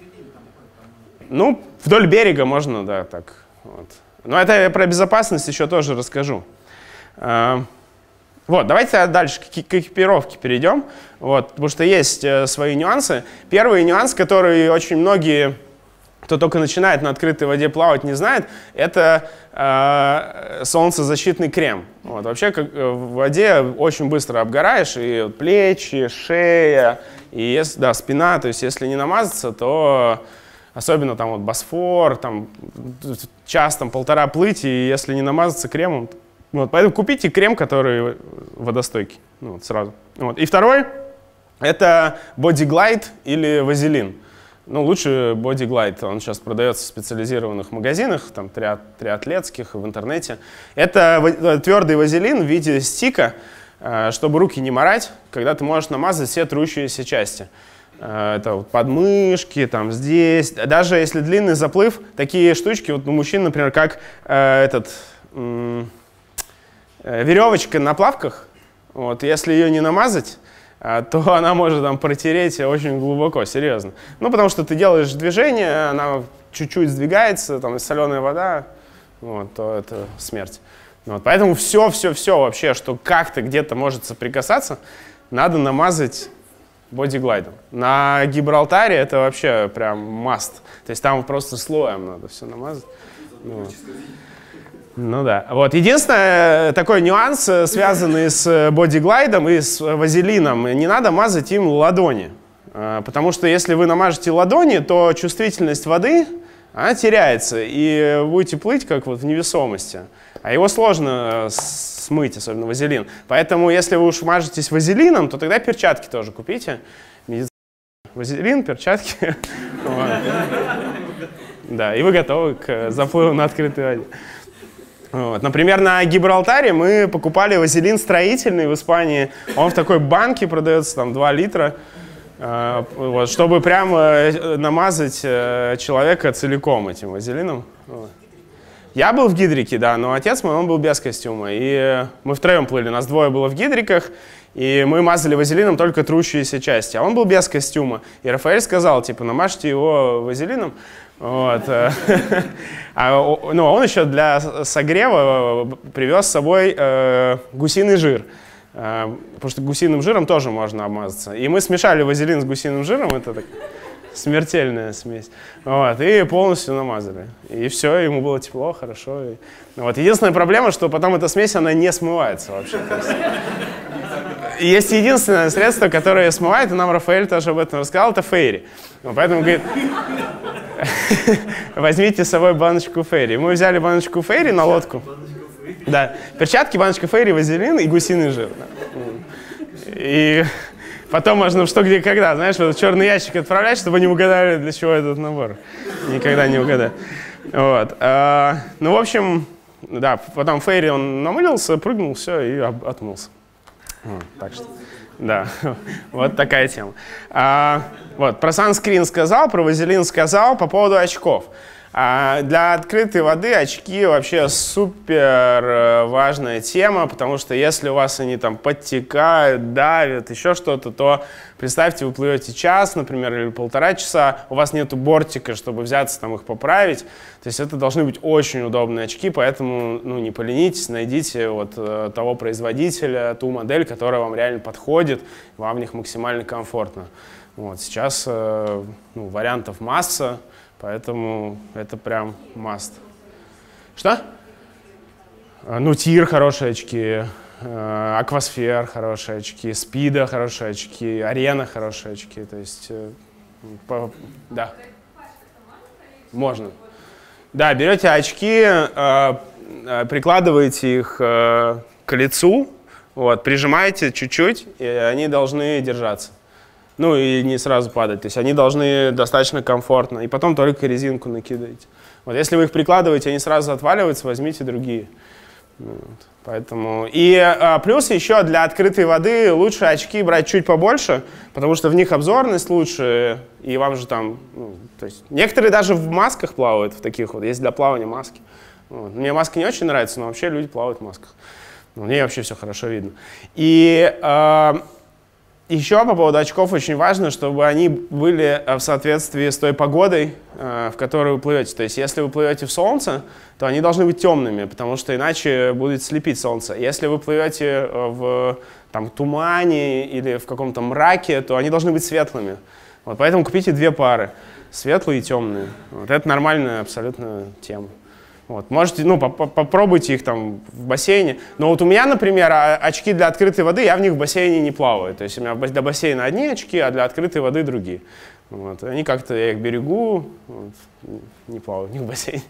Ну, вдоль берега можно, да, так. Вот. Но это я про безопасность еще тоже расскажу. Э, вот, давайте дальше к, к экипировке перейдем, вот, потому что есть э, свои нюансы. Первый нюанс, который очень многие, кто только начинает на открытой воде плавать, не знает, это э, солнцезащитный крем. Вот. Вообще как, в воде очень быстро обгораешь, и вот, плечи, шея, и если, да, спина, то есть если не намазаться, то особенно там вот Босфор, там час, там полтора плыть, и если не намазаться кремом, вот, поэтому купите крем, который водостойкий, ну, вот, сразу. Вот. И второй, это Body Glide или вазелин. Ну, лучше Body Glide, он сейчас продается в специализированных магазинах, там, триат, триатлетских, в интернете. Это твердый вазелин в виде стика, чтобы руки не морать, когда ты можешь намазать все трущиеся части. Это вот подмышки, там, здесь. Даже если длинный заплыв, такие штучки, вот у мужчин, например, как э, этот, э, веревочка на плавках, вот, если ее не намазать, то она может там протереть очень глубоко, серьезно. Ну, потому что ты делаешь движение, она чуть-чуть сдвигается, там соленая вода, вот, то это смерть. Вот, поэтому все-все-все вообще, что как-то где-то может соприкасаться, надо намазать бодиглайдом. На Гибралтаре это вообще прям must. То есть там просто слоем надо все намазать. Ну, Ну да. Вот. Единственное, такой нюанс, связанный с бодиглайдом и с вазелином, не надо мазать им ладони. Потому что если вы намажете ладони, то чувствительность воды, она теряется, и будете плыть как вот в невесомости. А его сложно смыть, особенно вазелин. Поэтому если вы уж мажетесь вазелином, то тогда перчатки тоже купите. Вазелин, перчатки. Да, и вы готовы к заплыву на открытой воде. Вот. Например, на Гибралтаре мы покупали вазелин строительный в Испании. Он в такой банке продается, там два литра, э, вот, чтобы прямо намазать э, человека целиком этим вазелином. Вот. Я был в гидрике, да, но отец мой, он был без костюма. И мы втроем плыли, нас двое было в гидриках, и мы мазали вазелином только трущиеся части. А он был без костюма. И Рафаэль сказал, типа, намажьте его вазелином. Вот. А, ну, он еще для согрева привез с собой э, гусиный жир, э, потому что гусиным жиром тоже можно обмазаться. И мы смешали вазелин с гусиным жиром, это так Смертельная смесь. Вот, и полностью намазали. И все, ему было тепло, хорошо. И... Вот. Единственная проблема, что потом эта смесь, она не смывается вообще. Есть единственное средство, которое смывает, и нам Рафаэль тоже об этом рассказал, это фейри. Поэтому говорит, возьмите с собой баночку фейри. Мы взяли баночку фейри на лодку. Да, перчатки, баночка фейри, вазелин и гусиный жир. И потом можно что, где, когда, знаешь, в этот черный ящик отправлять, чтобы не угадали, для чего этот набор. Никогда не угадали. Вот. А, ну, в общем, да, потом фейри он намылился, прыгнул, все, и отмылся. Вот, так что, да, вот такая тема. А, вот, про санскрин сказал, про вазелин сказал, по поводу очков. А для открытой воды очки вообще супер важная тема, потому что если у вас они там подтекают, давят, еще что-то, то представьте, вы плывете час, например, или полтора часа, у вас нету бортика, чтобы взяться там их поправить. То есть это должны быть очень удобные очки, поэтому ну, не поленитесь, найдите вот того производителя, ту модель, которая вам реально подходит, вам в них максимально комфортно. Вот, сейчас ну, вариантов масса. Поэтому это прям must. Что? Ну, Тир хорошие очки, Аквасфер хорошие очки, Спида хорошие очки, Арена хорошие очки. То есть, по, да. Можно. Да, берете очки, прикладываете их к лицу, вот, прижимаете чуть-чуть, и они должны держаться. Ну и не сразу падать, то есть они должны достаточно комфортно, и потом только резинку накидаете. Вот, если вы их прикладываете, они сразу отваливаются, возьмите другие. Вот, поэтому... И а, плюс еще для открытой воды лучше очки брать чуть побольше, потому что в них обзорность лучше, и вам же там... Ну, то есть некоторые даже в масках плавают, в таких вот, есть для плавания маски. Вот. Мне маска не очень нравится, но вообще люди плавают в масках. Мне вообще все хорошо видно. И... А, Еще по поводу очков очень важно, чтобы они были в соответствии с той погодой, в которой вы плывете. То есть если вы плывете в солнце, то они должны быть темными, потому что иначе будет слепить солнце. Если вы плывете в там, тумане или в каком-то мраке, то они должны быть светлыми. Вот, поэтому купите две пары, светлые и темные. Вот, это нормальная абсолютно тема. Вот, можете, ну, попробуйте их там в бассейне. Но вот у меня, например, очки для открытой воды, я в них в бассейне не плаваю. То есть у меня для бассейна одни очки, а для открытой воды другие. Вот, они как-то, я их берегу, вот, не плаваю в них в бассейне.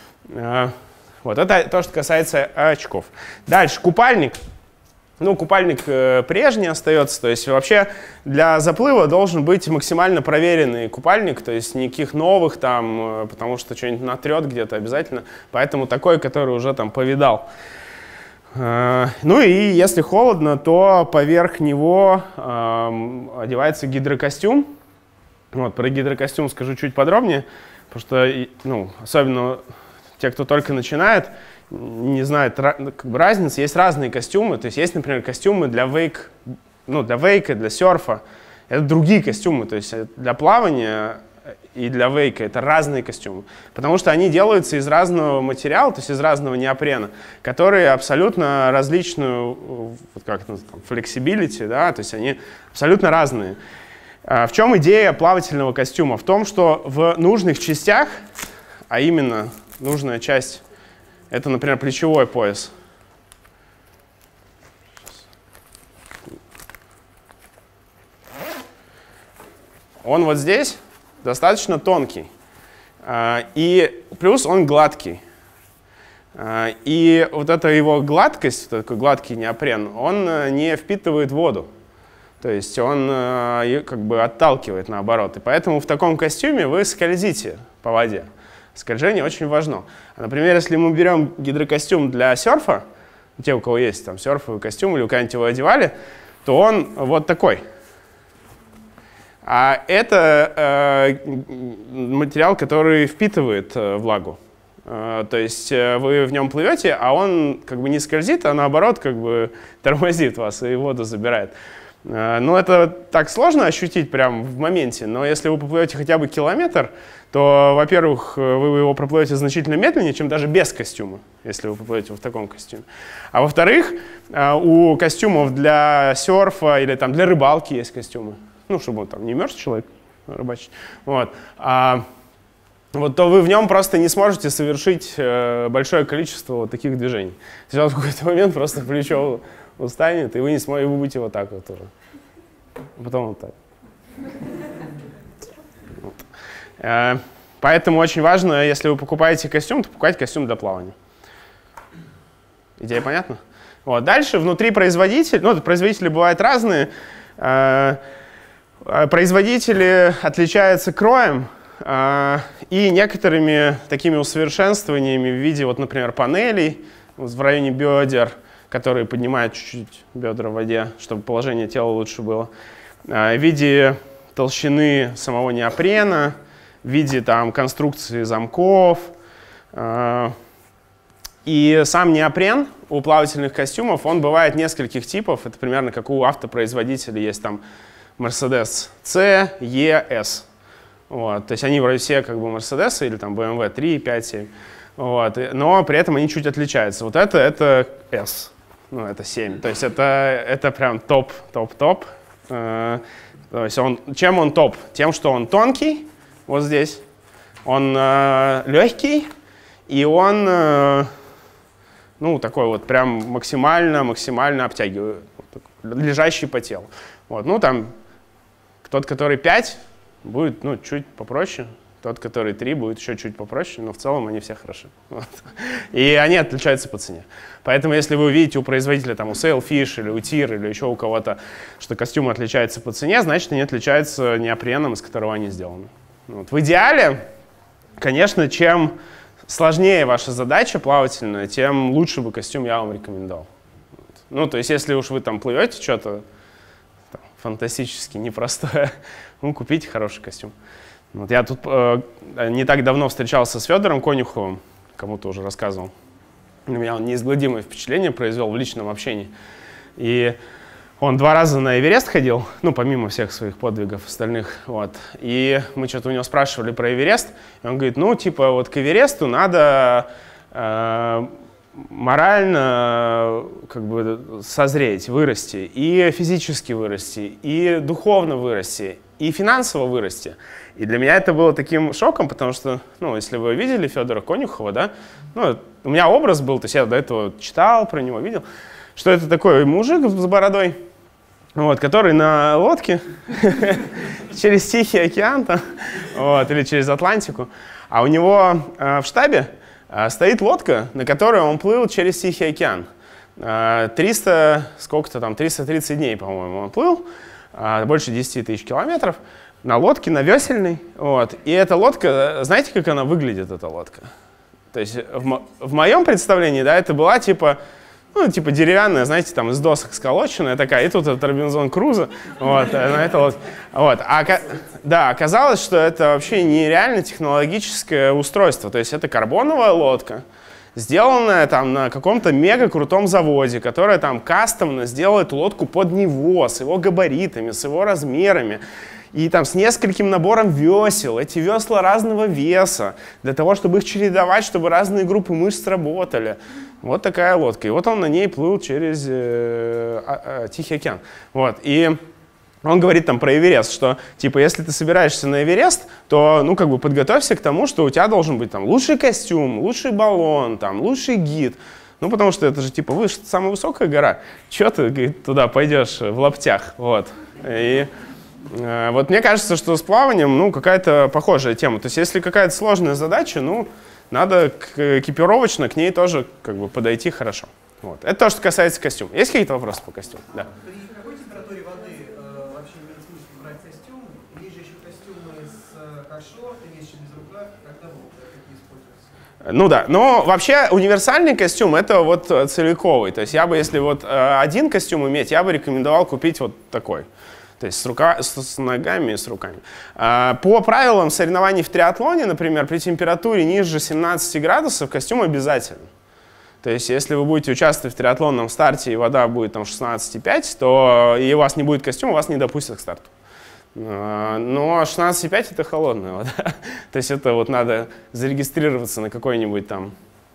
Вот, это то, что касается очков. Дальше, купальник. Ну, купальник э, прежний остается, то есть вообще для заплыва должен быть максимально проверенный купальник, то есть никаких новых там, э, потому что что-нибудь натрет где-то обязательно, поэтому такой, который уже там повидал. Э, ну и если холодно, то поверх него э, одевается гидрокостюм. Вот, про гидрокостюм скажу чуть подробнее, потому что, ну, особенно те, кто только начинает, не знают как бы, разницы. Есть разные костюмы. То есть есть, например, костюмы для вейк, ну, для вейка, для серфа. Это другие костюмы. То есть для плавания и для вейка это разные костюмы. Потому что они делаются из разного материала, то есть из разного неопрена, которые абсолютно различную, как это, flexibility, да, то есть они абсолютно разные. В чем идея плавательного костюма? В том, что в нужных частях, а именно нужная часть, это, например, плечевой пояс. Он вот здесь достаточно тонкий. И плюс он гладкий. И вот эта его гладкость, такой гладкий неопрен, он не впитывает воду. То есть он как бы отталкивает наоборот. И поэтому в таком костюме вы скользите по воде. Скольжение очень важно. Например, если мы берем гидрокостюм для серфа, те, у кого есть там серфовый костюм или вы когда-нибудь его одевали, то он вот такой. А это э, материал, который впитывает э, влагу. Э, то есть э, вы в нем плывете, а он как бы не скользит, а наоборот как бы тормозит вас и воду забирает. Э, ну, это так сложно ощутить прямо в моменте, но если вы поплывете хотя бы километр, то, во-первых, вы его проплывете значительно медленнее, чем даже без костюма, если вы поплывете в таком костюме. А во-вторых, у костюмов для серфа или там, для рыбалки есть костюмы. Ну, чтобы он там не мерз человек, рыбачить. Вот. А, вот, то вы в нем просто не сможете совершить э, большое количество вот таких движений. То есть в какой-то момент просто плечо устанет, и вы не сможете, вы будете вот так вот уже. Потом вот так. Вот. Э, поэтому очень важно, если вы покупаете костюм, то покупайте костюм для плавания. Идея понятна? Вот. Дальше внутри производитель, ну, производители бывают разные. Э, производители отличаются кроем и некоторыми такими усовершенствованиями в виде, вот, например, панелей вот в районе бедер, которые поднимают чуть-чуть бедра в воде, чтобы положение тела лучше было, в виде толщины самого неопрена, в виде там, конструкции замков. И сам неопрен у плавательных костюмов, он бывает нескольких типов. Это примерно как у автопроизводителей есть там Mercedes C, E, S. Вот, то есть они вроде все как бы Mercedes или там бэ эм вэ три, пять, семь. Вот, но при этом они чуть отличаются. Вот это, это S, ну это семь. То есть это, это прям топ, топ, топ. То есть он, чем он топ? Тем, что он тонкий, вот здесь. Он э, легкий, и он, э, ну такой вот прям максимально, максимально обтягивающий, лежащий по телу. Вот, ну там тот, который пять, будет ну, чуть попроще. Тот, который три, будет еще чуть попроще, но в целом они все хороши. Вот. И они отличаются по цене. Поэтому если вы увидите у производителя, там, у Sailfish или у Тир или еще у кого-то, что костюм отличается по цене, значит, они отличаются неопреном, из которого они сделаны. Вот. В идеале, конечно, чем сложнее ваша задача плавательная, тем лучше бы костюм я вам рекомендовал. Вот. Ну, то есть если уж вы там плывете что-то фантастически непростое, ну, купите хороший костюм. Вот я тут э, не так давно встречался с Федором Конюховым, кому-то уже рассказывал. У меня он неизгладимое впечатление произвел в личном общении. И он два раза на Эверест ходил, ну, помимо всех своих подвигов остальных. Вот. И мы что-то у него спрашивали про Эверест. И он говорит, ну, типа, вот к Эвересту надо э, морально как бы созреть, вырасти, и физически вырасти, и духовно вырасти, и финансово вырасти. И для меня это было таким шоком, потому что, ну, если вы видели Федора Конюхова, да, ну, у меня образ был, то есть я до этого читал про него, видел, что это такой мужик с бородой, вот, который на лодке через Тихий океан, там, вот, или через Атлантику, а у него э, в штабе стоит лодка, на которой он плыл через Тихий океан. триста, сколько-то там, триста тридцать дней, по-моему, он плыл, больше десяти тысяч километров, на лодке, на весельной. Вот. И эта лодка, знаете, как она выглядит, эта лодка? То есть в, в моем представлении, да, это была типа, ну, типа деревянная, знаете, там из досок сколоченная такая, и тут это Робинзон Крузо, вот, на это вот. Вот. А, да, оказалось, что это вообще нереально технологическое устройство, то есть это карбоновая лодка, сделанная там на каком-то мега крутом заводе, которая там кастомно сделает лодку под него, с его габаритами, с его размерами. И там с нескольким набором весел, эти весла разного веса, для того, чтобы их чередовать, чтобы разные группы мышц работали. Вот такая лодка. И вот он на ней плыл через э, э, Тихий океан. Вот. И он говорит там про Эверест, что типа если ты собираешься на Эверест, то ну как бы подготовься к тому, что у тебя должен быть там лучший костюм, лучший баллон, там лучший гид. Ну потому что это же типа выше, самая высокая гора. Чего ты, говорит, туда пойдешь в лаптях? Вот. И вот мне кажется, что с плаванием, ну, какая-то похожая тема. То есть, если какая-то сложная задача, ну, надо к, экипировочно к ней тоже как бы подойти хорошо. Вот. Это то, что касается костюма. Есть какие-то вопросы по костюму? Да. При какой температуре воды э, вообще имеет смысл брать костюм? Есть же еще костюмы с э, как шорты, есть еще без рукав. Когда будут какие используются? Ну да, но вообще универсальный костюм это вот целиковый. То есть я бы, если вот э, один костюм иметь, я бы рекомендовал купить вот такой. То есть с, рука, с, с ногами и с руками. А, по правилам соревнований в триатлоне, например, при температуре ниже семнадцати градусов костюм обязателен. То есть если вы будете участвовать в триатлонном старте и вода будет там шестнадцать и пять, то и у вас не будет костюма, вас не допустят к старту. А, но шестнадцать и пять это холодная вода. То есть это вот надо зарегистрироваться на какой-нибудь там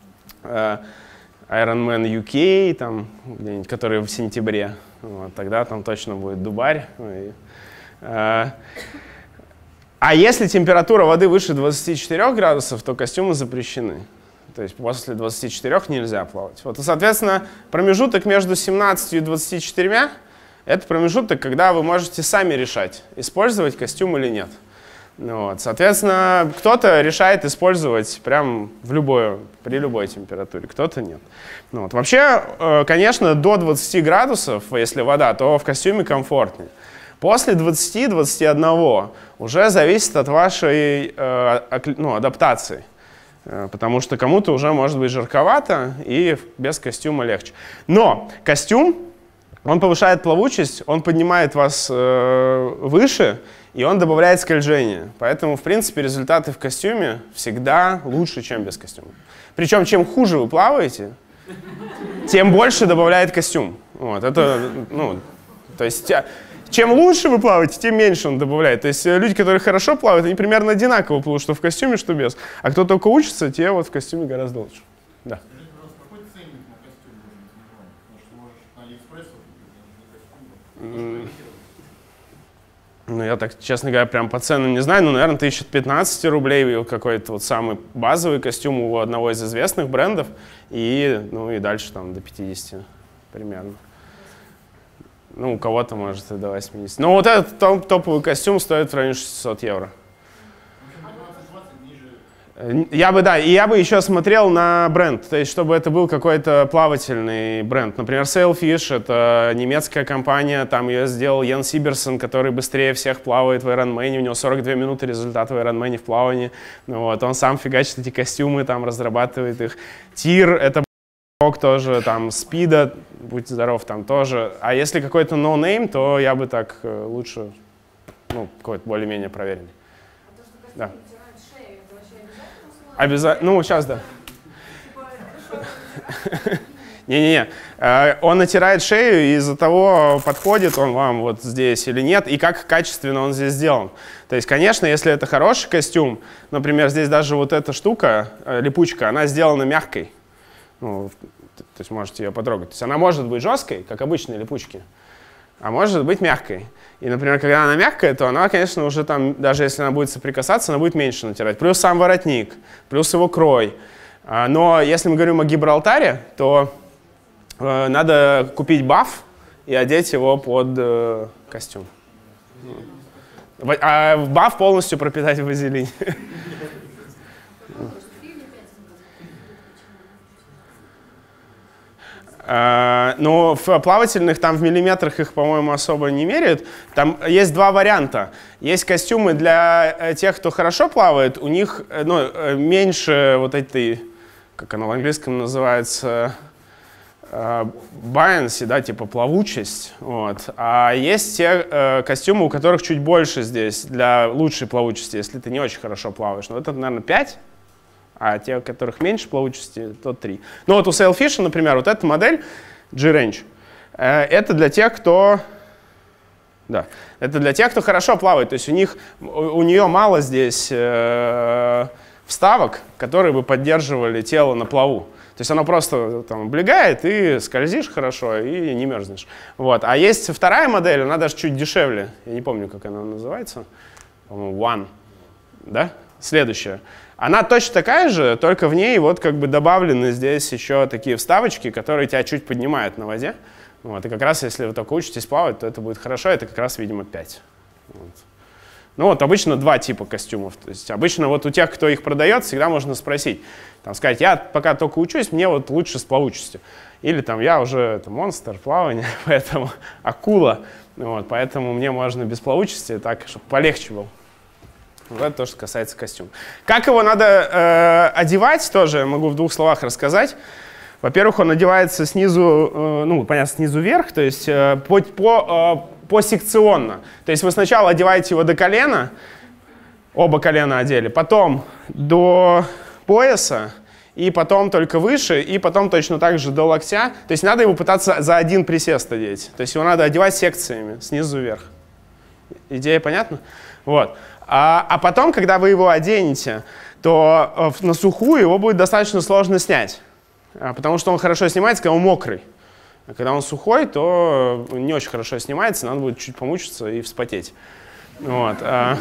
Ironman ю кей, там, где-нибудь, который в сентябре. Вот, тогда там точно будет дубарь. И, э, А если температура воды выше двадцати четырёх градусов, то костюмы запрещены. То есть после двадцати четырёх нельзя плавать. Вот, и, соответственно, промежуток между семнадцатью и двадцатью четырьмя — это промежуток, когда вы можете сами решать, использовать костюм или нет. Вот, соответственно, кто-то решает использовать прям в любой, при любой температуре, кто-то нет. Ну, вот. Вообще, конечно, до двадцати градусов, если вода, то в костюме комфортнее. После двадцати-двадцати одного уже зависит от вашей э, ну, адаптации. Потому что кому-то уже может быть жарковато, и без костюма легче. Но костюм, он повышает плавучесть, он поднимает вас э, выше, и он добавляет скольжение. Поэтому, в принципе, результаты в костюме всегда лучше, чем без костюма. Причем, чем хуже вы плаваете, тем больше добавляет костюм. Вот, это, ну, то есть, чем лучше вы плаваете, тем меньше он добавляет. То есть люди, которые хорошо плавают, они примерно одинаково плывут, что в костюме, что без. А кто только учится, те вот в костюме гораздо лучше. Да. Какой ценник на костюм можно? Потому что, может, на Алиэкспресс Ну, я так, честно говоря, прям по ценам не знаю, но, наверное, тысяча пятнадцать рублей какой-то вот самый базовый костюм у одного из известных брендов, и, ну, и дальше там до пятидесяти примерно. Ну, у кого-то, может, и до восьмидесяти. Но вот этот топ топовый костюм стоит в районе шестисот евро. Я бы, да, и я бы еще смотрел на бренд, то есть чтобы это был какой-то плавательный бренд. Например, Sailfish — это немецкая компания, там ее сделал Йен Сиберсон, который быстрее всех плавает в Ironman, у него сорок две минуты результат в Ironman в плавании. Ну, вот, он сам фигачит эти костюмы, там разрабатывает их. Тир — это тоже, там, Спида, будь здоров, там тоже. А если какой-то no-name, то я бы так э, лучше, ну, какой-то более-менее проверенный. Да. Обязательно. Ну, сейчас, да. Не-не-не. Он натирает шею, и из-за того, подходит он вам вот здесь или нет, и как качественно он здесь сделан. То есть, конечно, если это хороший костюм, например, здесь даже вот эта штука, липучка, она сделана мягкой. Ну, то есть можете ее потрогать. То есть она может быть жесткой, как обычные липучки, а может быть мягкой. И, например, когда она мягкая, то она, конечно, уже там, даже если она будет соприкасаться, она будет меньше натирать. Плюс сам воротник, плюс его крой. Но если мы говорим о Гибралтаре, то э, надо купить баф и одеть его под э, костюм. А баф полностью пропитать в вазелине. Uh, но в плавательных, там в миллиметрах их, по-моему, особо не меряют. Там есть два варианта. Есть костюмы для тех, кто хорошо плавает, у них ну, меньше вот этой, как оно в английском называется, uh, buoyancy, да, типа плавучесть. Вот. А есть те uh, костюмы, у которых чуть больше здесь, для лучшей плавучести, если ты не очень хорошо плаваешь. Но это, наверное, пять. А те, у которых меньше плавучести, то три. Ну вот у Sailfish, например, вот эта модель G-Range, э, это для тех, кто, да, это для тех, кто хорошо плавает. То есть у них, у, у нее мало здесь э, вставок, которые бы поддерживали тело на плаву. То есть оно просто там облегает, и скользишь хорошо, и не мерзнешь. Вот. А есть вторая модель, она даже чуть дешевле. Я не помню, как она называется. По-моему, One. Да? Следующая. Она точно такая же, только в ней вот как бы добавлены здесь еще такие вставочки, которые тебя чуть поднимают на воде. Вот, и как раз если вы только учитесь плавать, то это будет хорошо. Это как раз, видимо, пять. Вот. Ну вот обычно два типа костюмов. То есть обычно вот у тех, кто их продает, всегда можно спросить. Там, сказать, я пока только учусь, мне вот лучше с плавучестью. Или там я уже это, монстр плавания, поэтому акула. Вот, поэтому мне можно без плавучести, так, чтобы полегче было. Вот это то, что касается костюма. Как его надо э, одевать, тоже могу в двух словах рассказать. Во-первых, он одевается снизу, э, ну, понятно, снизу вверх, то есть э, по, по, э, посекционно. То есть вы сначала одеваете его до колена, оба колена одели, потом до пояса, и потом только выше, и потом точно так же до локтя. То есть надо его пытаться за один присест одеть. То есть его надо одевать секциями, снизу вверх. Идея понятна? Вот. А, а потом, когда вы его оденете, то э, на сухую его будет достаточно сложно снять, а, потому что он хорошо снимается, когда он мокрый. А когда он сухой, то не очень хорошо снимается, надо будет чуть помучиться и вспотеть. Вот.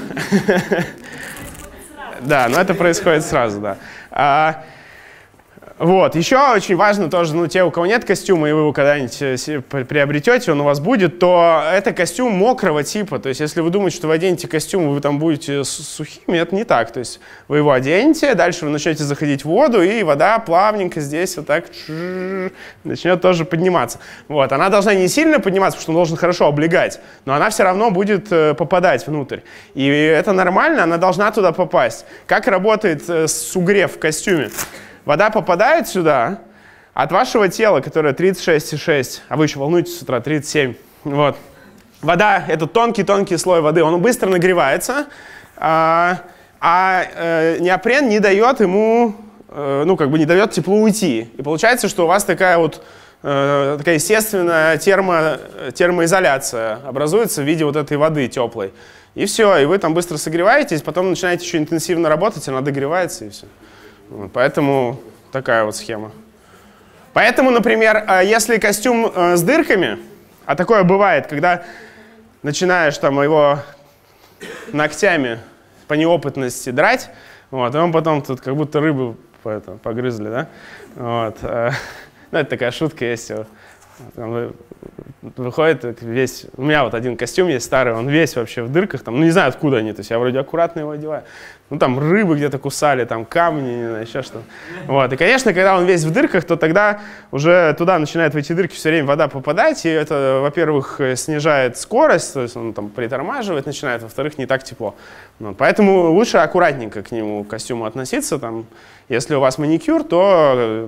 Да, но это происходит сразу, да. Вот, еще очень важно тоже, ну, те, у кого нет костюма, и вы его когда-нибудь приобретете, он у вас будет, то это костюм мокрого типа. То есть, если вы думаете, что вы оденете костюм, и вы там будете сухими, это не так. То есть, вы его оденете, дальше вы начнете заходить в воду, и вода плавненько здесь вот так начнет тоже подниматься. Вот, она должна не сильно подниматься, потому что он должен хорошо облегать, но она все равно будет попадать внутрь. И это нормально, она должна туда попасть. Как работает сугрев в костюме? Вода попадает сюда от вашего тела, которое тридцать шесть и шесть, а вы еще волнуетесь с утра, тридцать семь. Вот. Вода, это тонкий-тонкий слой воды, он быстро нагревается, а, а э, неопрен не дает ему, э, ну, как бы не дает теплу уйти. И получается, что у вас такая вот э, такая естественная термо, термоизоляция образуется в виде вот этой воды теплой. И все, и вы там быстро согреваетесь, потом начинаете еще интенсивно работать, она догревается, и все. Вот, поэтому такая вот схема. Поэтому, например, если костюм с дырками, а такое бывает, когда начинаешь там его ногтями по неопытности драть, вот, и он потом тут как будто рыбу погрызли, да? Вот. Ну, это такая шутка есть. Он выходит весь, у меня вот один костюм есть старый, он весь вообще в дырках, там, ну не знаю откуда они, то есть я вроде аккуратно его одеваю, ну там рыбы где-то кусали, там камни, не знаю, еще что-то. Вот, и конечно, когда он весь в дырках, то тогда уже туда начинает в эти дырки все время вода попадать, и это, во-первых, снижает скорость, то есть он там притормаживает, начинает, во-вторых, не так тепло. Вот, поэтому лучше аккуратненько к нему, к костюму относиться, там, если у вас маникюр, то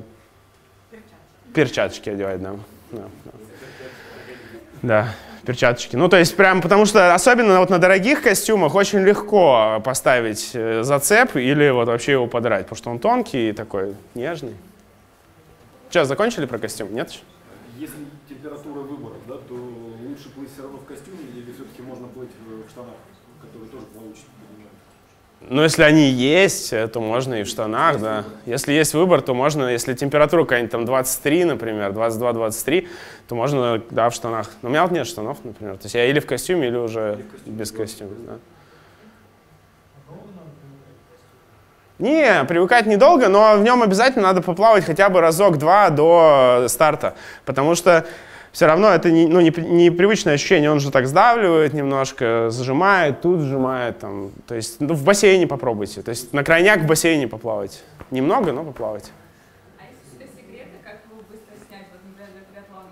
перчаточки одевать, да. Да, да. Да, перчаточки. Ну, то есть, прям потому что, особенно вот на дорогих костюмах, очень легко поставить зацеп или вот вообще его подрать, потому что он тонкий и такой нежный. Сейчас закончили про костюм? Нет? Если температура выбора, да, то лучше плыть все равно в костюме или все-таки можно плыть в штанах, которые тоже плавучие? Ну, если они есть, то можно и в штанах, да. Если есть выбор, то можно, если температура какая-нибудь там двадцать три, например, двадцать два двадцать три, то можно, да, в штанах. Но у меня вот нет штанов, например. То есть я или в костюме, или уже без костюма, да. Не, привыкать недолго, но в нем обязательно надо поплавать хотя бы разок-два до старта, потому что все равно это не, ну, непривычное ощущение, он же так сдавливает немножко, сжимает, тут сжимает. Там, то есть ну, в бассейне попробуйте, то есть на крайняк в бассейне поплавать. Немного, но поплавать. А есть у тебя секреты, как его быстро снять? Вот, например, для триатлона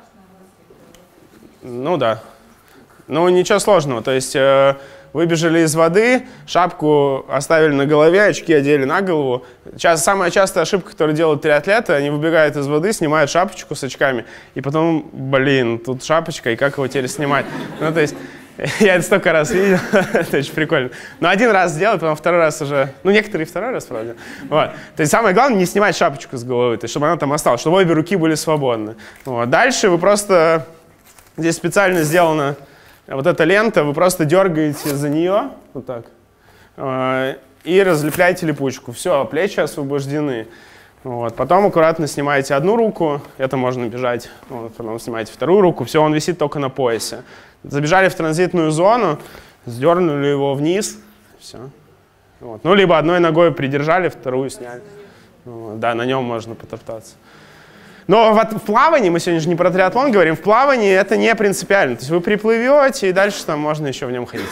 ты желаешь на Ну да. Ну ничего сложного, то есть э, выбежали из воды, шапку оставили на голове, очки одели на голову. Сейчас самая частая ошибка, которую делают триатлеты, они выбегают из воды, снимают шапочку с очками, и потом, блин, тут шапочка, и как его теперь снимать? Ну, то есть, я это столько раз видел, это очень прикольно. Но один раз сделал, потом второй раз уже, ну, некоторые второй раз, правда. Вот. То есть, самое главное, не снимать шапочку с головы, то есть, чтобы она там осталась, чтобы обе руки были свободны. Вот. Дальше вы просто, здесь специально сделано, вот эта лента, вы просто дергаете за нее, вот так, и разлепляете липучку. Все, плечи освобождены. Вот. Потом аккуратно снимаете одну руку, это можно бежать, вот. Потом снимаете вторую руку, все, он висит только на поясе. Забежали в транзитную зону, сдернули его вниз, все. Вот. Ну, либо одной ногой придержали, вторую сняли. Вот. Да, на нем можно потоптаться. Но в, в плавании, мы сегодня же не про триатлон говорим, в плавании это не принципиально. То есть вы приплывете, и дальше там можно еще в нем ходить.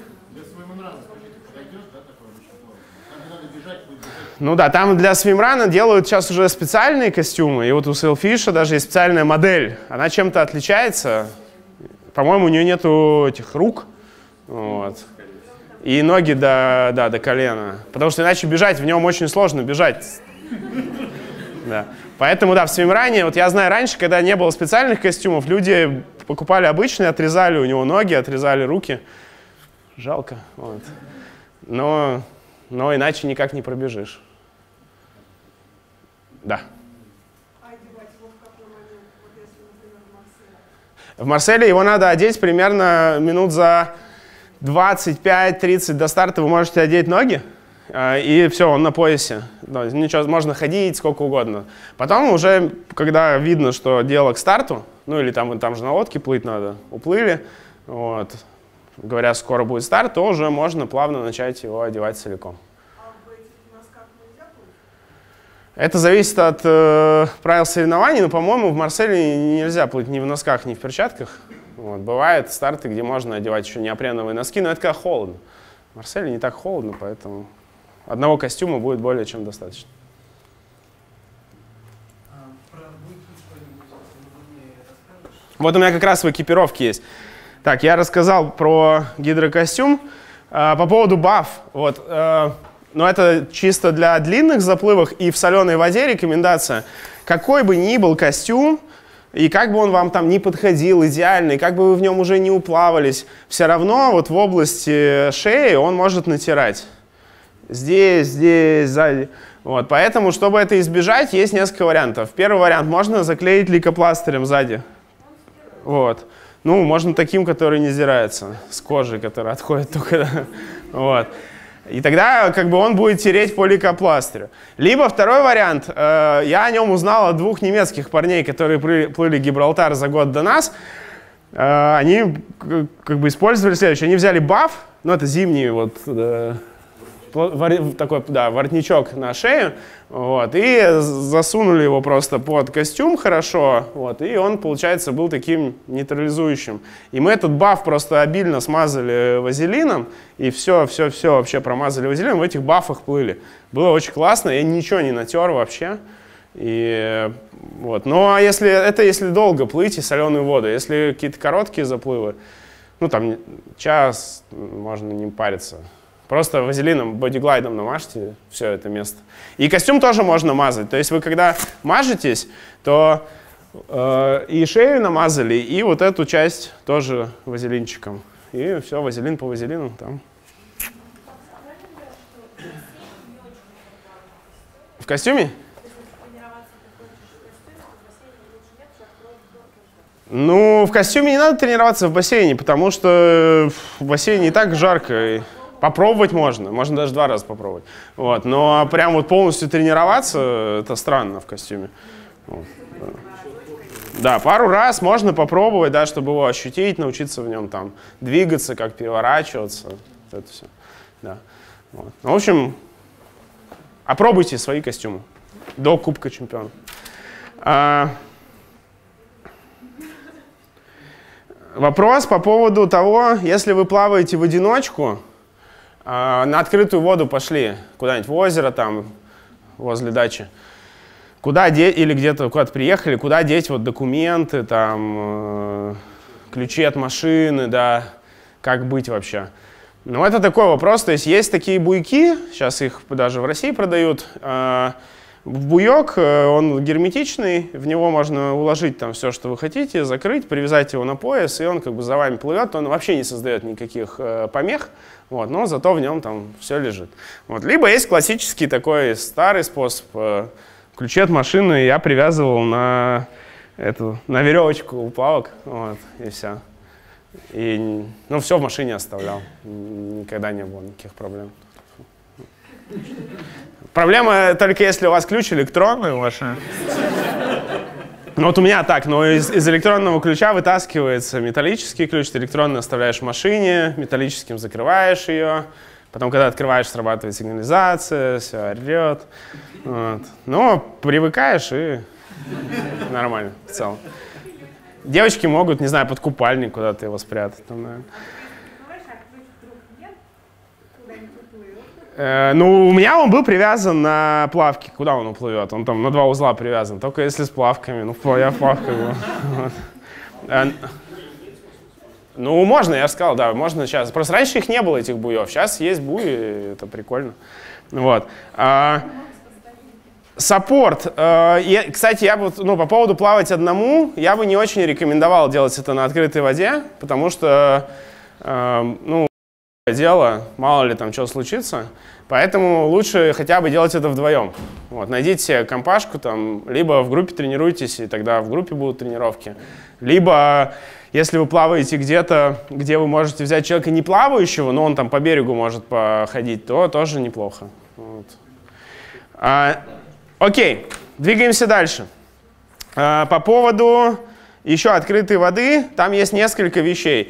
Ну да, там для свимрана делают сейчас уже специальные костюмы. И вот у Sailfish даже есть специальная модель. Она чем-то отличается. По-моему, у нее нету этих рук. Вот. И ноги до, да, до колена. Потому что иначе бежать в нем очень сложно бежать. Да. Поэтому, да, в свимране, вот я знаю, раньше, когда не было специальных костюмов, люди покупали обычные, отрезали у него ноги, отрезали руки. Жалко. Вот. Но, но иначе никак не пробежишь. Да. А одевать его в какой момент, вот если, например, в Марселе? В Марселе его надо одеть примерно минут за двадцать пять тридцать до старта вы можете одеть ноги. И все, он на поясе. Ничего, можно ходить сколько угодно. Потом уже, когда видно, что дело к старту, ну или там, там же на лодке плыть надо, уплыли, вот, говоря, скоро будет старт, то уже можно плавно начать его одевать целиком. А в этих носках нельзя плыть? Это зависит от э, правил соревнований, но, по-моему, в Марселе нельзя плыть ни в носках, ни в перчатках. Вот. Бывают старты, где можно одевать еще неопреновые носки, но это когда холодно. В Марселе не так холодно, поэтому одного костюма будет более чем достаточно. А, про буйки что-нибудь подробнее расскажешь? Вот у меня как раз в экипировке есть. Так, я рассказал про гидрокостюм. А, по поводу баф. Вот, а, но это чисто для длинных заплывов, и в соленой воде рекомендация. Какой бы ни был костюм, и как бы он вам там не подходил идеальный, как бы вы в нем уже не уплавались, все равно вот в области шеи он может натирать. Здесь, здесь, сзади. Вот, поэтому, чтобы это избежать, есть несколько вариантов. Первый вариант — можно заклеить лейкопластырем сзади. Вот. Ну, можно таким, который не сдирается, с кожей, которая отходит только. Вот. И тогда как бы он будет тереть по лейкопластырю. Либо второй вариант, э, я о нем узнал от двух немецких парней, которые плыли Гибралтар за год до нас. Э, они как бы использовали следующее. Они взяли баф, ну это зимний вот, э, такой, да, воротничок на шею, вот, и засунули его просто под костюм хорошо, вот, и он, получается, был таким нейтрализующим. И мы этот баф просто обильно смазали вазелином, и все, все, все вообще промазали вазелином, в этих бафах плыли. Было очень классно, я ничего не натер вообще. И, вот. Ну, а если, это если долго плыть и соленую воду, если какие-то короткие заплывы, ну, там, час, можно не париться. Просто вазелином, бодиглайдом намажьте все это место. И костюм тоже можно мазать. То есть вы когда мажетесь, то э, и шею намазали, и вот эту часть тоже вазелинчиком. И все, вазелин по вазелину там. В костюме? Ну, в костюме не надо тренироваться в бассейне, потому что в бассейне и так жарко. Попробовать можно, можно даже два раза попробовать. Вот. Но прям вот полностью тренироваться, это странно в костюме. Вот. Да, пару раз можно попробовать, да, чтобы его ощутить, научиться в нем там двигаться, как переворачиваться. Вот это все. Да. Вот. В общем, опробуйте свои костюмы до Кубка Чемпионов. А... Вопрос по поводу того, если вы плаваете в одиночку, на открытую воду пошли, куда-нибудь в озеро, там, возле дачи. Куда деть, или где-то куда-то приехали, куда деть вот документы, там, э, ключи от машины, да, как быть вообще. Ну, это такой вопрос, то есть есть такие буйки, сейчас их даже в России продают. Э, буек, он герметичный, в него можно уложить там все, что вы хотите, закрыть, привязать его на пояс, и он как бы за вами плывет, он вообще не создает никаких э, помех. Вот, но зато в нем там все лежит. Вот. Либо есть классический такой старый способ. Ключи от машины я привязывал на, эту, на веревочку у плавок, вот, и все. И, ну, все в машине оставлял. Никогда не было никаких проблем. Проблема только если у вас ключ электронный в машине. Ну, вот у меня так, но из, из электронного ключа вытаскивается металлический ключ, ты электронно оставляешь в машине, металлическим закрываешь ее, потом, когда открываешь, срабатывает сигнализация, все орет. Вот. Но привыкаешь, и нормально в целом. Девочки могут, не знаю, под купальник куда-то его спрятать. Там, наверное. Э, ну, у меня он был привязан на плавке. Куда он уплывет? Он там на два узла привязан. Только если с плавками. Ну, я в плавках был. Вот. э, ну, можно, я же сказал, да, можно сейчас. Просто раньше их не было, этих буев. Сейчас есть буи, это прикольно. Вот. А, саппорт. А, я, кстати, я бы, ну, по поводу плавать одному, я бы не очень рекомендовал делать это на открытой воде, потому что, а, ну, дело, мало ли там что случится. Поэтому лучше хотя бы делать это вдвоем. Вот, найдите себе компашку, там, либо в группе тренируйтесь, и тогда в группе будут тренировки. Либо, если вы плаваете где-то, где вы можете взять человека не плавающего, но он там по берегу может походить, то тоже неплохо. Вот. А, окей, двигаемся дальше. А, по поводу еще открытой воды, там есть несколько вещей.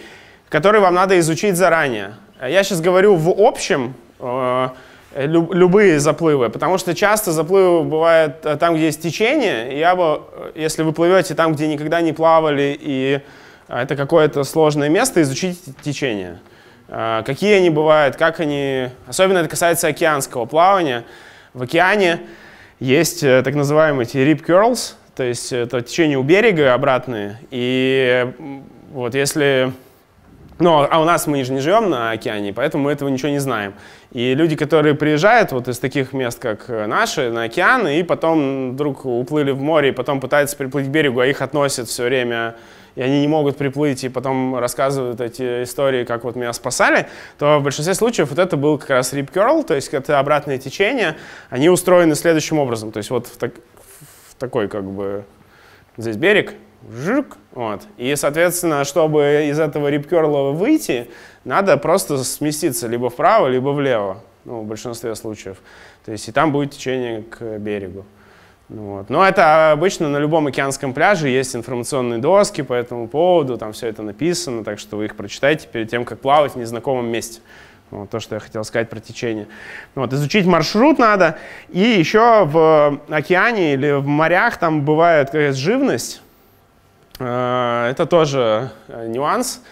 которые вам надо изучить заранее. Я сейчас говорю в общем, э, люб, любые заплывы, потому что часто заплывы бывают там, где есть течение. И я бы, если вы плывете там, где никогда не плавали, и это какое-то сложное место, изучите течение. Э, какие они бывают, как они... Особенно это касается океанского плавания. В океане есть э, так называемые эти rip curls, то есть это течение у берега обратные. И вот если... Ну, а у нас мы же не живем на океане, поэтому мы этого ничего не знаем. И люди, которые приезжают вот из таких мест, как наши, на океан, и потом вдруг уплыли в море, и потом пытаются приплыть к берегу, а их относят все время, и они не могут приплыть, и потом рассказывают эти истории, как вот меня спасали, то в большинстве случаев вот это был как раз rip curl, то есть это обратное течение. Они устроены следующим образом, то есть вот в, так, в такой как бы здесь берег, жирк, вот. И, соответственно, чтобы из этого рипкерла выйти, надо просто сместиться либо вправо, либо влево, ну, в большинстве случаев. То есть и там будет течение к берегу. Вот. Но это обычно на любом океанском пляже есть информационные доски по этому поводу, там все это написано, так что вы их прочитайте перед тем, как плавать в незнакомом месте. Вот то, что я хотел сказать про течение. Вот, изучить маршрут надо. И еще в океане или в морях там бывает какая-то живность. Это тоже нюанс,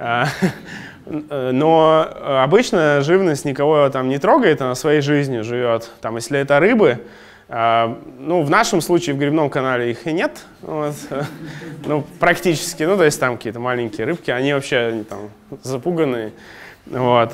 но обычно живность никого там не трогает, она своей жизнью живет. Там, если это рыбы, ну, в нашем случае в грибном канале их и нет, вот. Ну, практически, ну, то есть там какие-то маленькие рыбки, они вообще они, там запуганные. Вот.